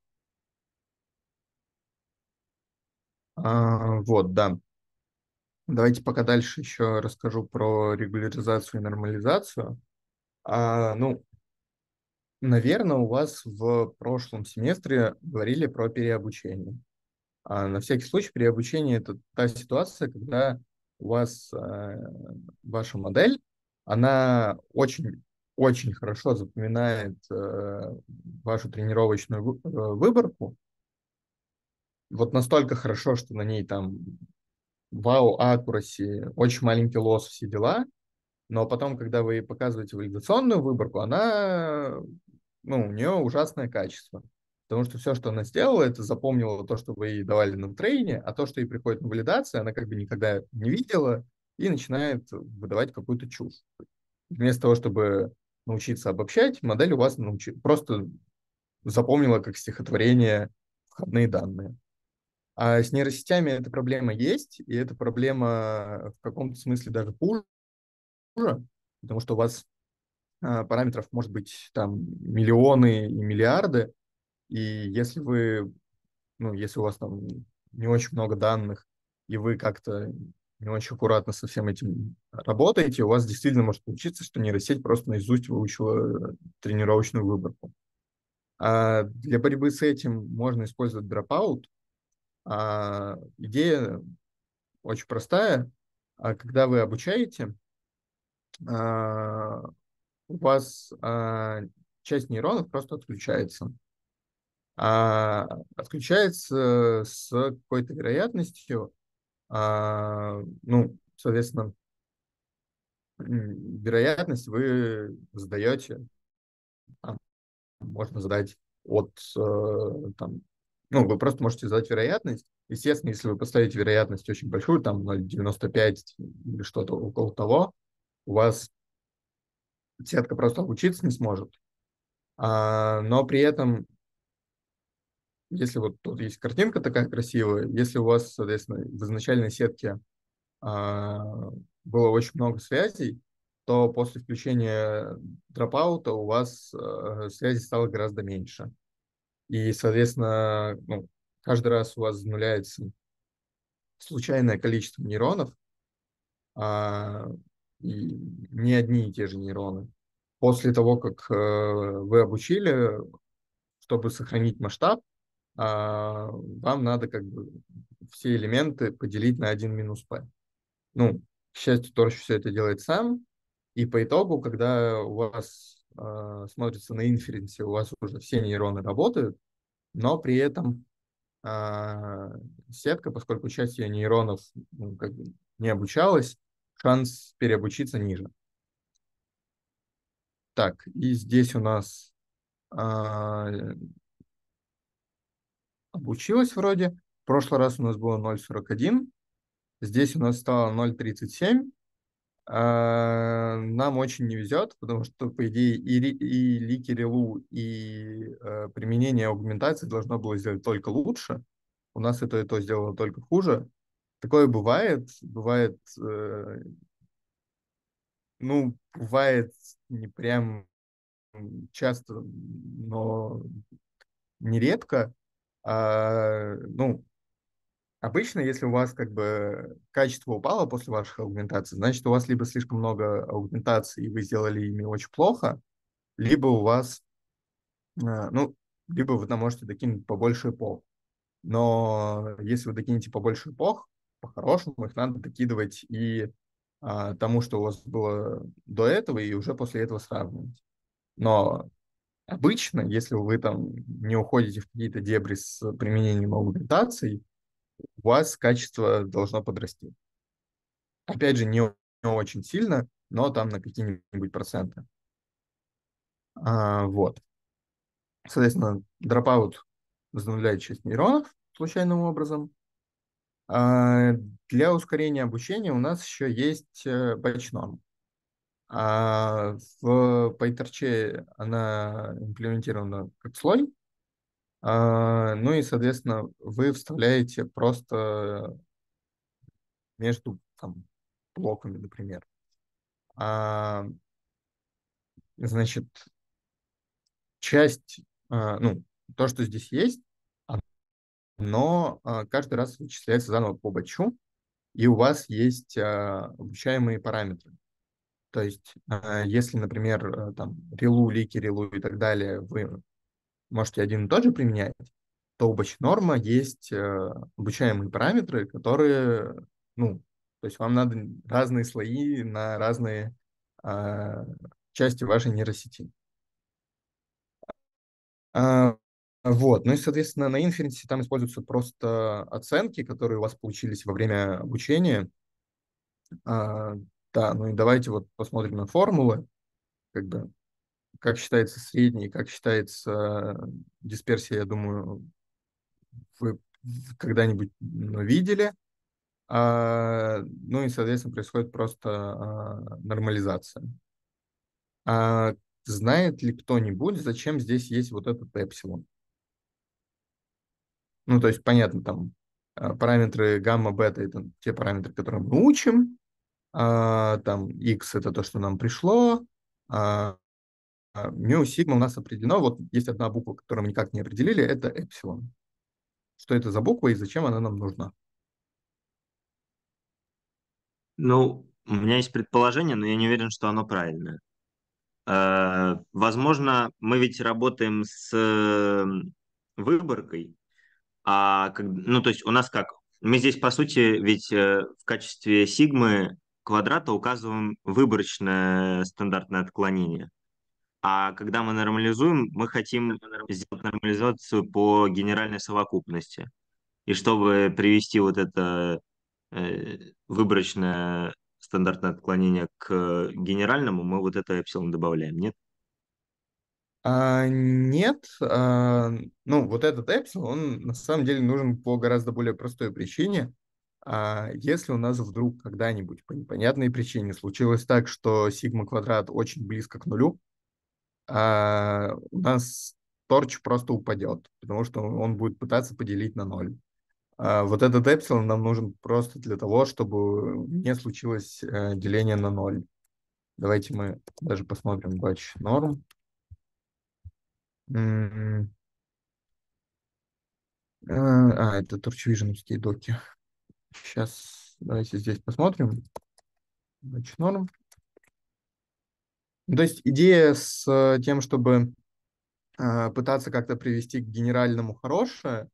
А, вот, да. Давайте пока дальше еще расскажу про регуляризацию и нормализацию. А, ну, наверное, у вас в прошлом семестре говорили про переобучение. А на всякий случай переобучение — это та ситуация, когда у вас э, ваша модель, она очень, очень хорошо запоминает э, вашу тренировочную вы- э, выборку, вот настолько хорошо, что на ней там вау, accuracy, очень маленький лосс, все дела, но потом, когда вы показываете валидационную выборку, она, ну, у нее ужасное качество. Потому что все, что она сделала, это запомнила то, что вы ей давали на трейне, а то, что ей приходит на валидацию, она как бы никогда не видела и начинает выдавать какую-то чушь. Вместо того, чтобы научиться обобщать, модель у вас научи... просто запомнила как стихотворение входные данные. А с нейросетями эта проблема есть, и эта проблема в каком-то смысле даже хуже, потому что у вас а, параметров может быть там миллионы и миллиарды, и если вы, ну, если у вас там не очень много данных, и вы как-то не очень аккуратно со всем этим работаете, у вас действительно может получиться, что нейросеть просто наизусть выучила тренировочную выборку. А для борьбы с этим можно использовать Dropout. А идея очень простая. А когда вы обучаете, а, у вас а, часть нейронов просто отключается. А отключается с какой-то вероятностью, а, ну, соответственно, м, вероятность вы задаете, там, можно задать от, э, там, ну, вы просто можете задать вероятность. Естественно, если вы поставите вероятность очень большую, там ноль целых девяносто пять или что-то около того, у вас сетка просто обучиться не сможет. А, но при этом, если вот тут есть картинка такая красивая, если у вас, соответственно, в изначальной сетке а, было очень много связей, то после включения дропаута у вас э, связей стало гораздо меньше. И, соответственно, ну, каждый раз у вас зануляется случайное количество нейронов, а, и не одни и те же нейроны. После того, как э, вы обучили, чтобы сохранить масштаб, а, вам надо как бы все элементы поделить на один минус p. Ну, к счастью, Торч все это делает сам, и по итогу, когда у вас э, смотрится на инференсе, у вас уже все нейроны работают, но при этом э, сетка, поскольку часть ее нейронов ну, как бы не обучалась, шанс переобучиться ниже. Так, и здесь у нас э, обучилась вроде. В прошлый раз у нас было ноль целых сорок один, здесь у нас стало ноль целых тридцать семь. А, Нам очень не везет, потому что, по идее, и, ри- и лики-релу, и э, применение аугментации должно было сделать только лучше. У нас это и то сделало только хуже. Такое бывает. Бывает, э, ну, бывает не прям часто, но нередко. А, ну, обычно, если у вас как бы качество упало после ваших аугментаций, значит, у вас либо слишком много аугментаций, и вы сделали ими очень плохо, либо у вас, э, ну, либо вы там можете докинуть побольше эпох. Но если вы докинете побольше эпох, по-хорошему их надо докидывать и а, тому, что у вас было до этого, и уже после этого сравнивать. Но обычно, если вы там не уходите в какие-то дебри с применением аугментаций, у вас качество должно подрасти. Опять же, не, не очень сильно, но там на какие-нибудь проценты. А, вот. Соответственно, Dropout возобновляет часть нейронов случайным образом. А для ускорения обучения у нас еще есть э, batch-norm. А в PyTorch она имплементирована как слой. А, ну и, соответственно, вы вставляете просто между там, блоками, например. А, значит, часть, а, ну, то, что здесь есть, оно а, каждый раз вычисляется заново по бачу, и у вас есть а, обучаемые параметры. То есть, а, если, например, а, там, релу, лики, релу и так далее, вы можете один и тот же применять, то у бач-норма есть а, обучаемые параметры, которые, ну, то есть вам надо разные слои на разные а, части вашей нейросети. А, вот, ну и, соответственно, на инференсе там используются просто оценки, которые у вас получились во время обучения. А, да, ну и давайте вот посмотрим на формулы, как бы, как считается средний, как считается дисперсия, я думаю, вы когда-нибудь ну, видели. А, ну и, соответственно, происходит просто а, нормализация. А знает ли кто-нибудь, зачем здесь есть вот этот эпсилон? Ну, то есть, понятно, там а, параметры гамма, бета — это те параметры, которые мы учим, а, там x — это то, что нам пришло, а, мю, сигма у нас определено. Вот есть одна буква, которую мы никак не определили, это эпсилон. Что это за буква и зачем она нам нужна? Ну, у меня есть предположение, но я не уверен, что оно правильное. Э, Возможно, мы ведь работаем с э, выборкой, а как, ну, то есть у нас как? Мы здесь, по сути, ведь э, в качестве сигмы квадрата указываем выборочное стандартное отклонение. А когда мы нормализуем, мы хотим сделать нормализацию по генеральной совокупности. И чтобы привести вот это э, выборочное стандартное отклонение к генеральному, мы вот это эпсилон добавляем, нет? А, нет, а, ну вот этот эпсилон, он на самом деле нужен по гораздо более простой причине. А, если у нас вдруг когда-нибудь по непонятной причине случилось так, что сигма квадрат очень близко к нулю, а, у нас торч просто упадет, потому что он будет пытаться поделить на ноль. А, вот этот эпсилон нам нужен просто для того, чтобы не случилось э, деление на ноль. Давайте мы даже посмотрим batch норм. М, А, а, это торчвиженовские доки. Сейчас давайте здесь посмотрим. Batch норм. Ну, то есть идея с э, тем, чтобы э, пытаться как-то привести к генеральному хорошее,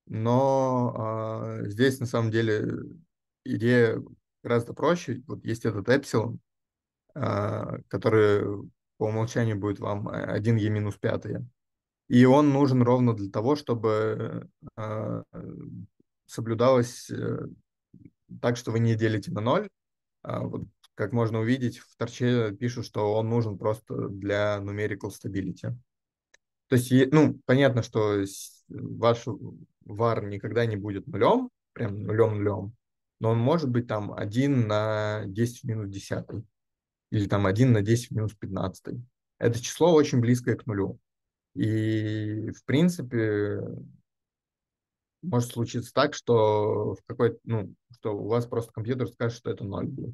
но э, здесь на самом деле идея гораздо проще. Вот есть этот эпсилон, э, который по умолчанию будет вам один e минус пятый. И он нужен ровно для того, чтобы э, соблюдалось э, так, что вы не делите на ноль. А вот как можно увидеть, в торче пишут, что он нужен просто для numerical stability. То есть, е- ну, понятно, что с- ваш var никогда не будет нулем, прям нулем-нулем, но он может быть там один на десять в минус десять или там один на десять в минус пятнадцать. Это число очень близкое к нулю. И, в принципе, может случиться так, что в какой ну, что у вас просто компьютер скажет, что это ноль будет.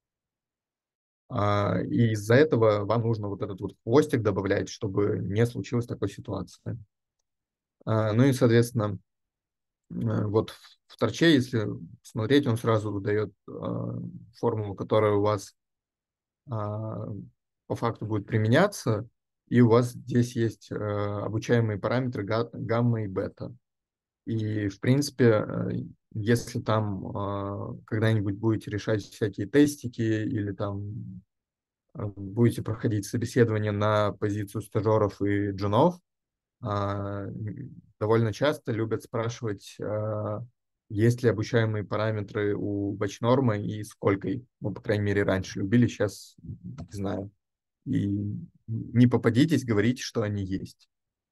А, и из-за этого вам нужно вот этот вот хвостик добавлять, чтобы не случилось такой ситуации. А, ну и, соответственно, э, вот в в торче, если смотреть, он сразу выдает а, формулу, которая у вас а, по факту будет применяться, и у вас здесь есть а, обучаемые параметры га- гамма и бета. И, в принципе, э, если там а, когда-нибудь будете решать всякие тестики или там а, будете проходить собеседование на позицию стажеров и джунов, а, довольно часто любят спрашивать, а, есть ли обучаемые параметры у бэч-нормы и сколько их. Ну, по крайней мере, раньше любили, сейчас не знаю. И не попадитесь, говорите, что они есть.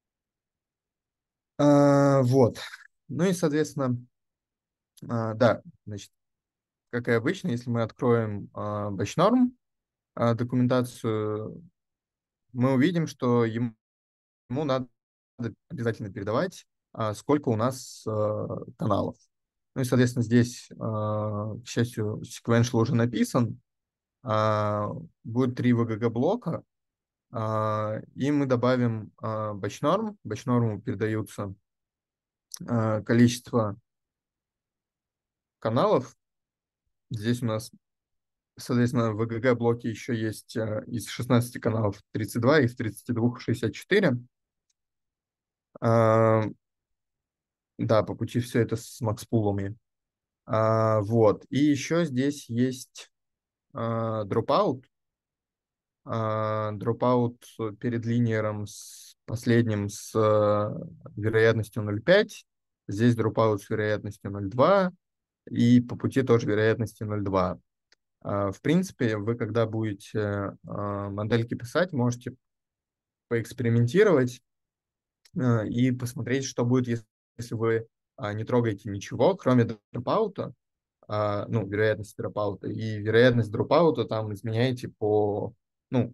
А, вот. Ну и, соответственно, а, да, значит, как и обычно, если мы откроем а, batch-norm, а, документацию, мы увидим, что ему надо обязательно передавать, а, сколько у нас а, каналов. Ну и, соответственно, здесь, а, к счастью, sequential уже написан. А, будет три ви джи джи-блока, а, и мы добавим а, batch-norm. Batch-норму передаются а, количество каналов. Здесь у нас, соответственно, в ви джи джи-блоке еще есть а, из шестнадцати каналов тридцать два, из тридцати двух шестьдесят четыре. А, да, по пути все это с макспулами. А, вот. И еще здесь есть а, dropout. А, dropout перед линейером с последним с а, вероятностью ноль целых пять десятых. Здесь dropout с вероятностью ноль целых два десятых. И по пути тоже вероятностью ноль целых два десятых. А, в принципе, вы, когда будете а, модельки писать, можете поэкспериментировать а, и посмотреть, что будет, если, если вы а, не трогаете ничего, кроме дропаута, а, ну, вероятность дропаута, и вероятность дропаута там изменяете по, ну,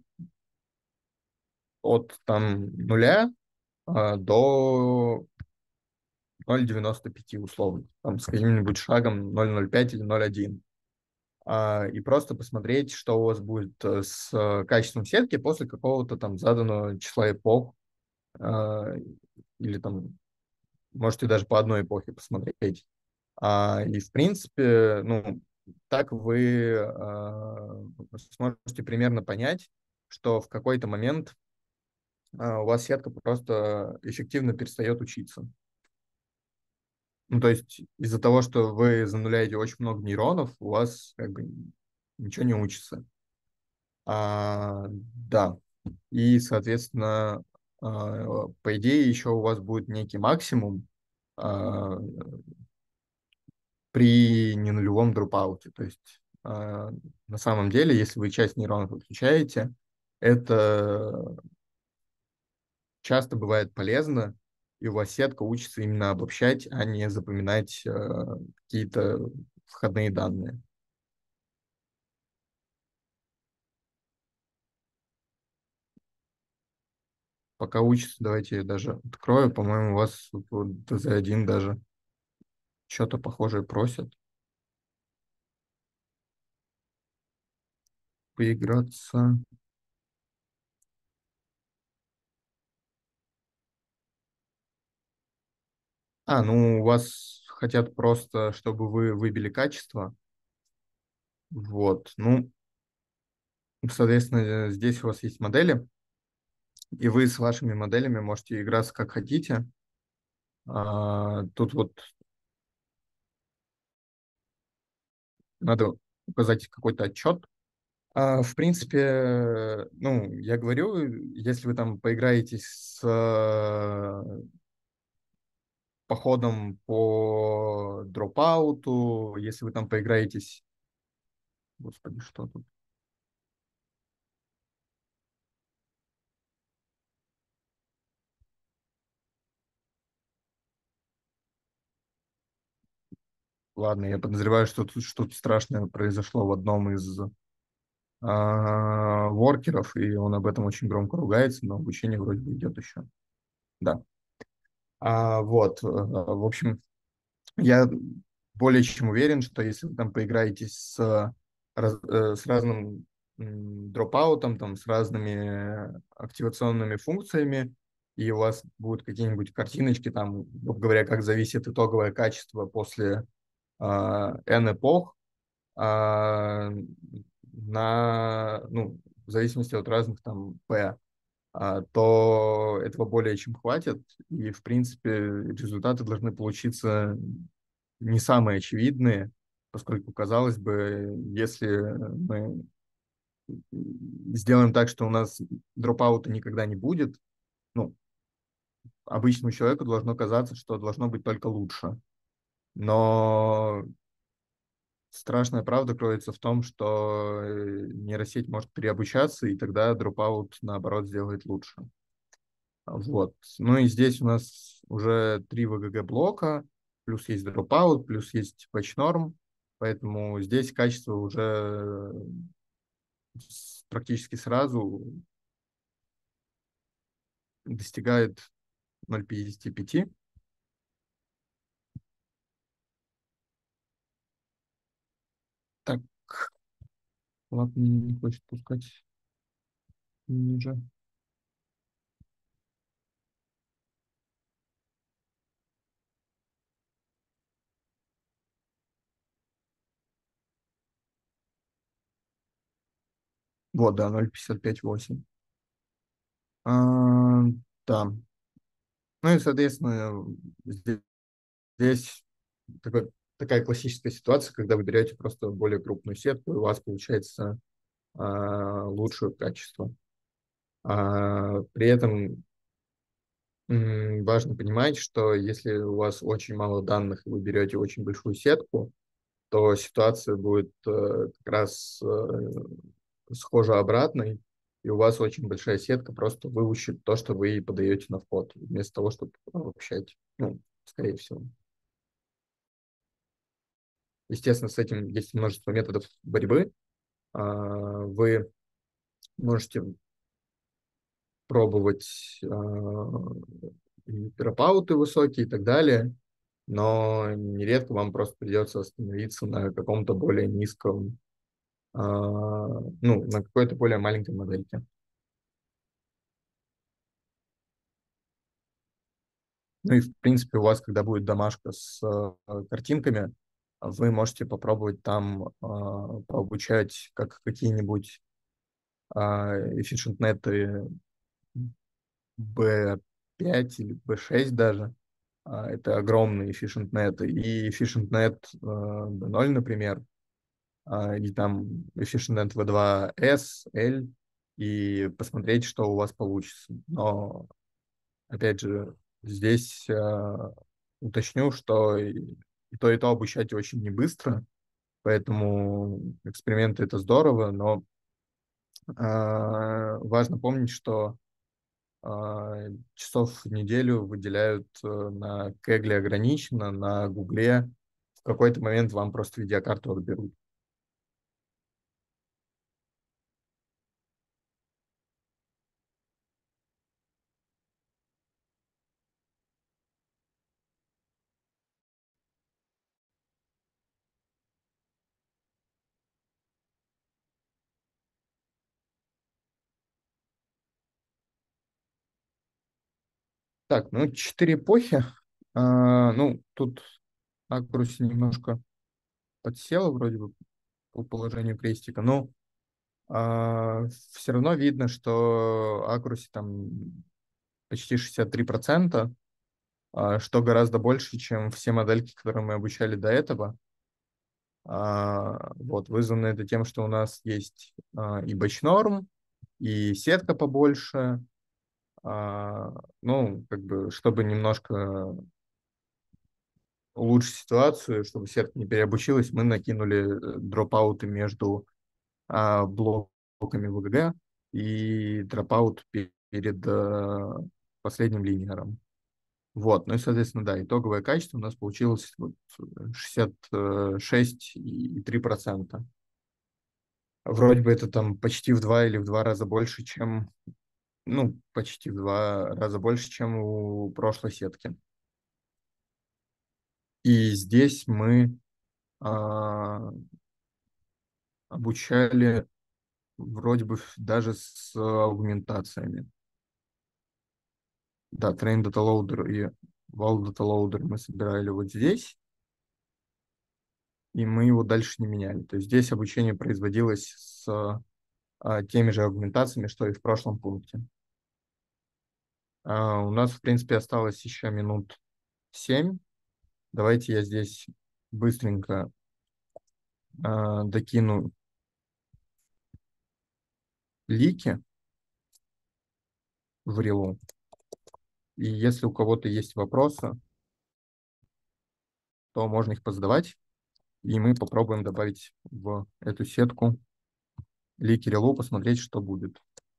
от там нуля а, до ноль целых девяносто пять условно, там с каким-нибудь шагом ноль целых ноль пять или ноль целых один. а, и просто посмотреть, что у вас будет э, с э, качеством сетки после какого-то там заданного числа эпох, а, или там можете даже по одной эпохе посмотреть. А, и, в принципе, ну, так вы а, сможете примерно понять, что в какой-то момент а, у вас сетка просто эффективно перестает учиться. Ну, то есть из-за того, что вы зануляете очень много нейронов, у вас как бы ничего не учится. А, да. И, соответственно, а, по идее, еще у вас будет некий максимум а, при ненулевом дропауте. То есть а, на самом деле, если вы часть нейронов отключаете, это часто бывает полезно, и у вас сетка учится именно обобщать, а не запоминать а, какие-то входные данные. Пока учится, давайте я даже открою. По-моему, у вас вот т зэ один даже что-то похожее просят поиграться. А, ну, у вас хотят просто, чтобы вы выбили качество. Вот. Ну, соответственно, здесь у вас есть модели, и вы с вашими моделями можете играться как хотите. А, тут вот надо указать какой-то отчет. А, в принципе, ну, я говорю, если вы там поиграетесь с э, походом по дропауту, если вы там поиграетесь... Господи, что тут? Ладно, я подозреваю, что тут что-то страшное произошло в одном из а, воркеров, и он об этом очень громко ругается, но обучение вроде бы идет еще. Да. А, вот, э, в общем, я более чем уверен, что если вы там поиграетесь с, раз- э, с разным м, дропаутом, там, с разными активационными функциями, и у вас будут какие-нибудь картиночки, там, грубо говоря, как зависит итоговое качество после а, N эпох, а, на, ну, в зависимости от разных там P, а, то этого более чем хватит, и, в принципе, результаты должны получиться не самые очевидные, поскольку, казалось бы, если мы сделаем так, что у нас дропаута никогда не будет, ну, обычному человеку должно казаться, что должно быть только лучше. Но страшная правда кроется в том, что э, нейросеть может переобучаться, и тогда дропаут, наоборот, сделает лучше. Вот. Ну и здесь у нас уже три вэ гэ гэ-блока, плюс есть dropout, плюс есть patch-norm, поэтому здесь качество уже с- практически сразу достигает ноль целых пятьдесят пять. Так, ладно, не хочет пускать ниже. Вот, да, ноль целых пятьдесят пять восемь. А, да. Ну и, соответственно, здесь, здесь такой, такая классическая ситуация, когда вы берете просто более крупную сетку, и у вас получается а, лучшее качество. А, при этом м, важно понимать, что если у вас очень мало данных, и вы берете очень большую сетку, то ситуация будет э, как раз э, схожа обратной, и у вас очень большая сетка просто выучит то, что вы подаете на вход, вместо того, чтобы обобщать. Ну, скорее всего. Естественно, с этим есть множество методов борьбы. А, Вы можете пробовать а, и терапауты высокие и так далее, но нередко вам просто придется остановиться на каком-то более низком. а, ну, на какой-то более маленькой модельке. Ну и, в принципе, у вас, когда будет домашка с э, картинками, вы можете попробовать там а, пообучать как какие-нибудь а, efficient-неты би пять или би шесть даже. А, это огромные efficient-неты. И efficient-net э, би ноль, например, а, или там efficient-net ви два эс, L, и посмотреть, что у вас получится. Но опять же, здесь э, уточню, что и, и то, и то обучать очень не быстро, поэтому эксперименты это здорово, но э, важно помнить, что э, часов в неделю выделяют э, на Кегле ограниченно, на Гугле в какой-то момент вам просто видеокарту отберут. Так, ну, четыре эпохи. А, ну, тут Аккуруси немножко подсела вроде бы по положению крестика, но все равно видно, что Аккуруси там почти шестьдесят три процента, а, что гораздо больше, чем все модельки, которые мы обучали до этого. А, вот, вызвано это тем, что у нас есть а, и бэчнорм, и сетка побольше. А, ну, как бы, чтобы немножко улучшить ситуацию, чтобы сетка не переобучилась, мы накинули э, дропауты между а, блоками ви джи джи и дропаут перед а, последним линейером. Вот, ну и, соответственно, да, итоговое качество у нас получилось вот шестьдесят шесть и три процента. Вроде бы это там почти в два или в два раза больше, чем, ну, почти в два раза больше, чем у прошлой сетки. И здесь мы а, обучали вроде бы даже с аугментациями. Да, train data loader и val data loader мы собирали вот здесь, и мы его дальше не меняли. То есть здесь обучение производилось с а, теми же аугментациями, что и в прошлом пункте. А, у нас, в принципе, осталось еще минут семь. Давайте я здесь быстренько а, докину лики в рилу. И если у кого-то есть вопросы, то можно их позадавать, и мы попробуем добавить в эту сетку лики рилу, посмотреть, что будет.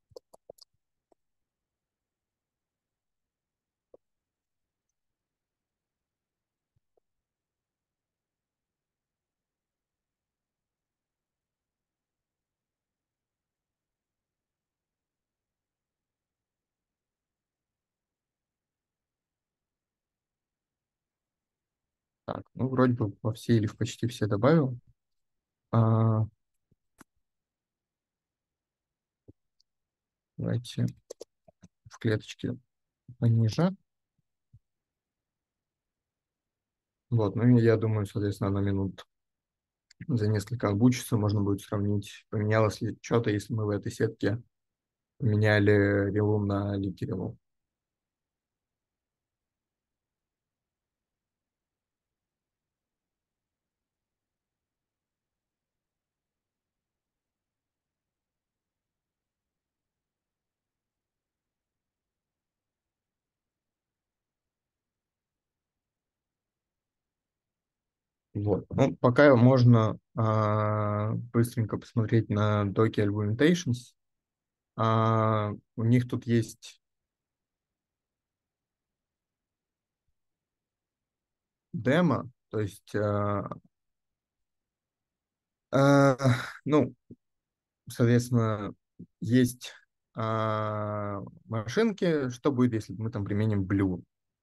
Так, ну, вроде бы во все или в почти все добавил. А, давайте в клеточке пониже. Вот, ну и я думаю, соответственно, на минут за несколько обучиться можно будет сравнить, поменялось ли что-то, если мы в этой сетке поменяли релу на лики релу. Вот. Ну, пока можно а, быстренько посмотреть на доки Argumentations. А, у них тут есть демо, то есть, а, а, ну, соответственно, есть а, машинки, что будет, если мы там применим Blue.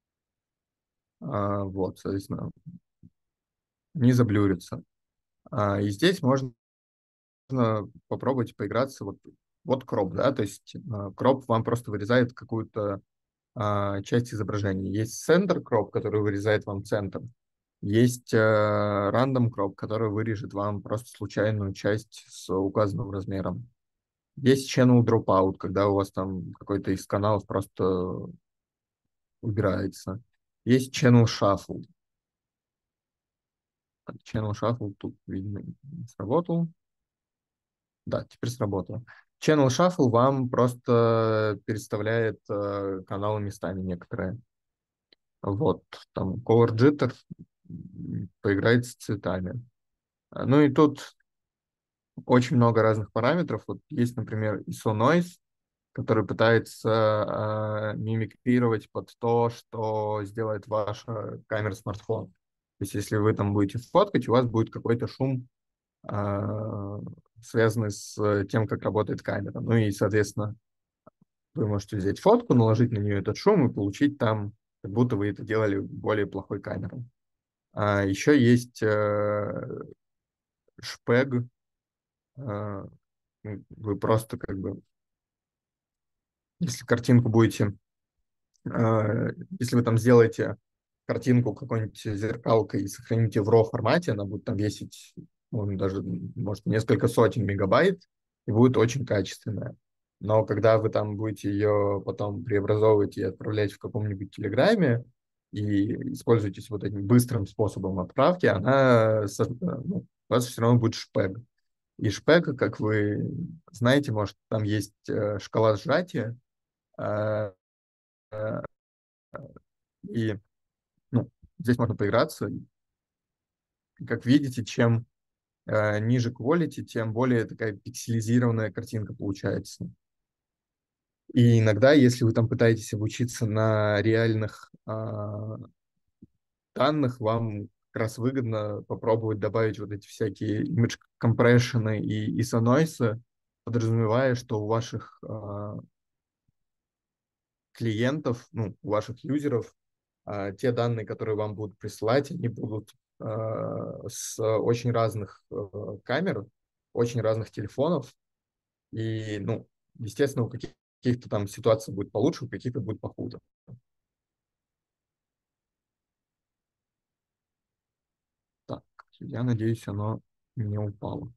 А, вот, соответственно, не заблюрится. А, и здесь можно можно попробовать поиграться. Вот, вот кроп, да, то есть кроп вам просто вырезает какую-то а, часть изображения. Есть center crop, который вырезает вам центр. Есть э, random crop, который вырежет вам просто случайную часть с указанным размером. Есть channel dropout, когда у вас там какой-то из каналов просто убирается. Есть channel shuffle. Так, Channel Shuffle тут, видимо, не сработал. Да, теперь сработало. Channel Shuffle вам просто переставляет э, каналы местами некоторые. Вот, там Color Jitter м, поиграет с цветами. А, Ну и тут очень много разных параметров. Вот есть, например, I S O Noise, который пытается э, мимикрировать под то, что сделает ваша камера смартфон. То есть если вы там будете фоткать, у вас будет какой-то шум, э, связанный с тем, как работает камера. Ну и, соответственно, вы можете взять фотку, наложить на нее этот шум и получить там, как будто вы это делали более плохой камерой. А еще есть э, шпег. Э, ну, вы просто как бы, если картинку будете, э, если вы там сделаете картинку какой-нибудь зеркалкой и сохраните в RAW формате, она будет там весить, ну, даже, может, несколько сотен мегабайт, и будет очень качественная. Но когда вы там будете ее потом преобразовывать и отправлять в каком-нибудь Телеграме, и используетесь вот этим быстрым способом отправки, она, со- ну, у вас все равно будет шпег. И шпег, как вы знаете, может, там есть э, шкала сжатия, э, э, и ну, здесь можно поиграться. Как видите, чем э, ниже quality, тем более такая пикселизированная картинка получается. И иногда, если вы там пытаетесь обучиться на реальных а, данных, вам как раз выгодно попробовать добавить вот эти всякие image compression и I S O noise, подразумевая, что у ваших а, клиентов, ну, у ваших юзеров, а, те данные, которые вам будут присылать, они будут а, с очень разных а, камер, очень разных телефонов. И, ну, естественно, у каких- каких-то там ситуаций будет получше, у каких-то будет похуже. Так, я надеюсь, оно не упало.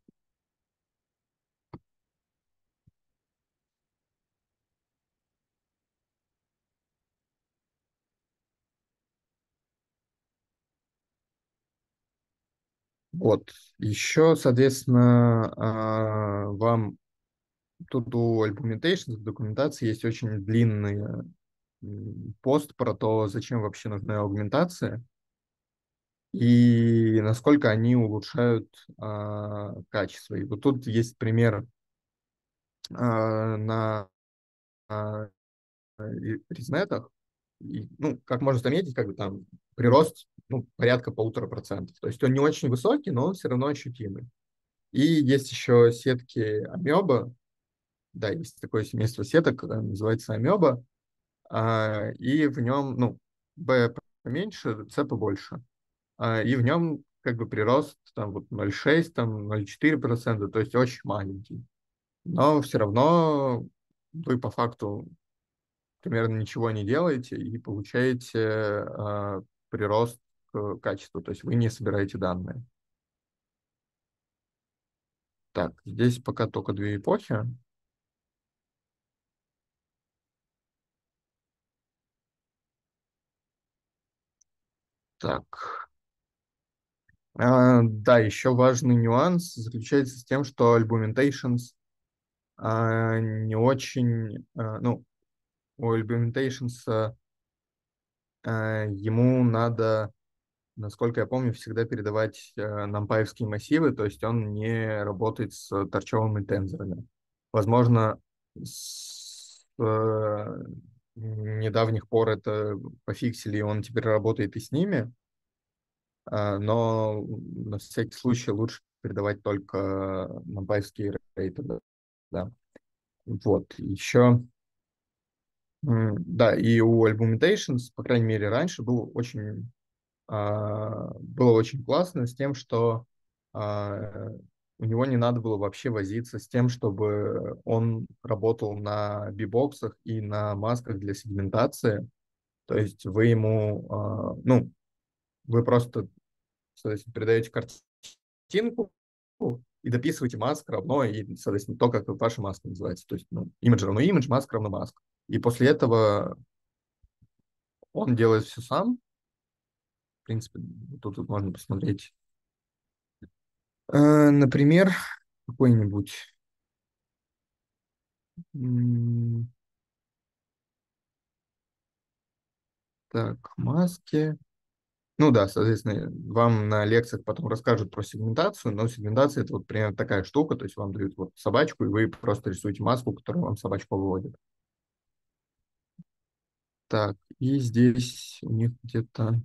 Вот. Еще, соответственно, а, вам тут у Argumentation в документации есть очень длинный м, пост про то, зачем вообще нужны аугментации и насколько они улучшают а, качество. И вот тут есть пример а, на а, ре- резнетах. И, ну, как можно заметить, как бы там прирост ну, порядка полутора процентов. То есть он не очень высокий, но он все равно ощутимый. И есть еще сетки Амеба. Да, есть такое семейство сеток, э, называется Амеба. А, и в нем, ну, B поменьше, C побольше. А, и в нем как бы прирост там вот ноль целых шесть, там ноль целых четыре процента, то есть очень маленький. Но все равно вы по факту примерно ничего не делаете и получаете а, прирост к качеству, то есть вы не собираете данные. Так, здесь пока только две эпохи. Так, а, да, еще важный нюанс заключается с тем, что Albumentations а, не очень, а, ну, у Albumentations а, ему надо, насколько я помню, всегда передавать э, нампаевские массивы, то есть он не работает с торчевыми тензорами. Возможно, с э, недавних пор это пофиксили, и он теперь работает и с ними, а, но на всякий случай лучше передавать только нампаевские рейты. Да. Да. Вот, еще, м, да, и у Albumentations, по крайней мере, раньше был очень а, было очень классно с тем, что а, у него не надо было вообще возиться с тем, чтобы он работал на бибоксах и на масках для сегментации. То есть вы ему, а, ну, вы просто, соответственно, передаете картинку и дописываете маск равно, и, соответственно, то, как ваша маска называется. То есть, ну, имидж равно имидж, маска равно маска. И после этого он делает все сам. В принципе, тут, тут можно посмотреть. Э, например, какой-нибудь м, так, маски. Ну да, соответственно, вам на лекциях потом расскажут про сегментацию, но сегментация это вот примерно такая штука, то есть вам дают вот собачку, и вы просто рисуете маску, которую вам собачку выводит. Так, и здесь у них где-то...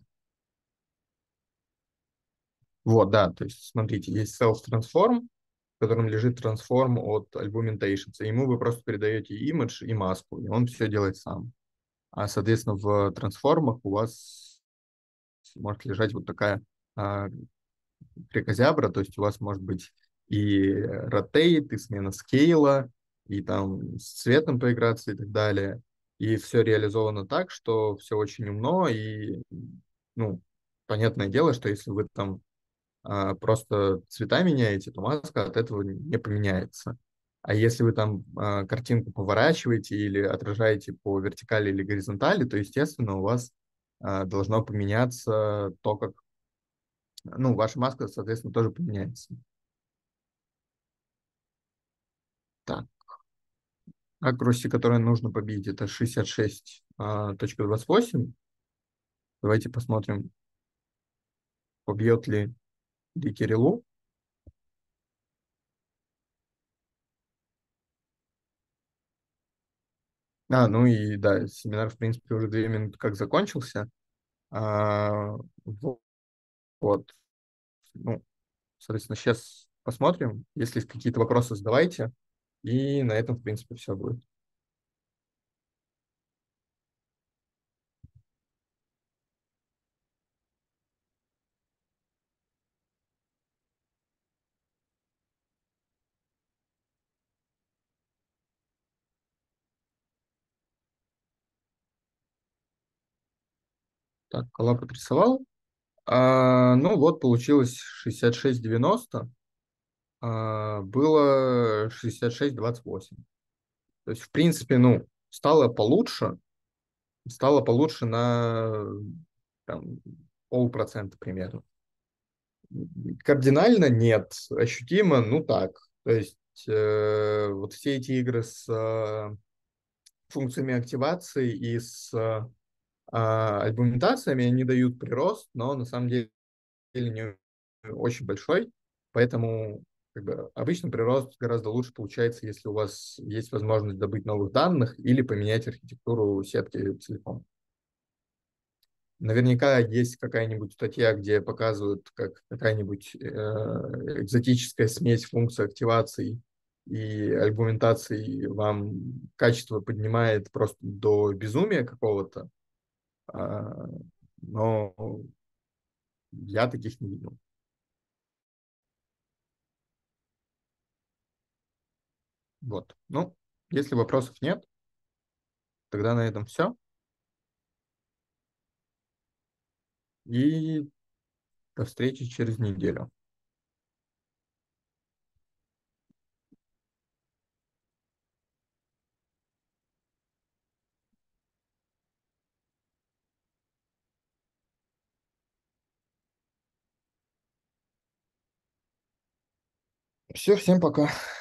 Вот, да, то есть смотрите, есть self-transform, в котором лежит transform от Albumentations, и ему вы просто передаете имидж и маску, и он все делает сам. А, соответственно, в трансформах у вас может лежать вот такая а, трикозябра, то есть у вас может быть и ротейт, и смена скейла, и там с цветом поиграться и так далее. И все реализовано так, что все очень умно, и, ну, понятное дело, что если вы там а, просто цвета меняете, то маска от этого не поменяется. А если вы там а, картинку поворачиваете или отражаете по вертикали или горизонтали, то, естественно, у вас а, должно поменяться то, как... Ну, ваша маска, соответственно, тоже поменяется. Так, аккураси, которую нужно побить, это шестьдесят шесть точка двадцать восемь. Давайте посмотрим, побьет ли ли Кириллу. А, ну и да, семинар, в принципе, уже две минуты как закончился. А, во- вот, ну, соответственно, сейчас посмотрим. Если есть какие-то вопросы, задавайте. И на этом, в принципе, все будет. Так, коллап отрисовал. А, ну вот, получилось шестьдесят шесть девяносто. А, было шестьдесят шесть двадцать восемь. То есть, в принципе, ну, стало получше. Стало получше на там, полпроцента примерно. Кардинально нет, ощутимо, ну так. То есть э, вот все эти игры с э, функциями активации и с э, альбументациями, они дают прирост, но на самом деле не очень большой, поэтому как бы, обычно прирост гораздо лучше получается, если у вас есть возможность добыть новых данных или поменять архитектуру сетки целиком. Наверняка есть какая-нибудь статья, где показывают, как какая-нибудь э, экзотическая смесь функций активации и аргументации вам качество поднимает просто до безумия какого-то. А, но я таких не видел. Вот. Ну, если вопросов нет, тогда на этом все. И до встречи через неделю. Все, всем пока.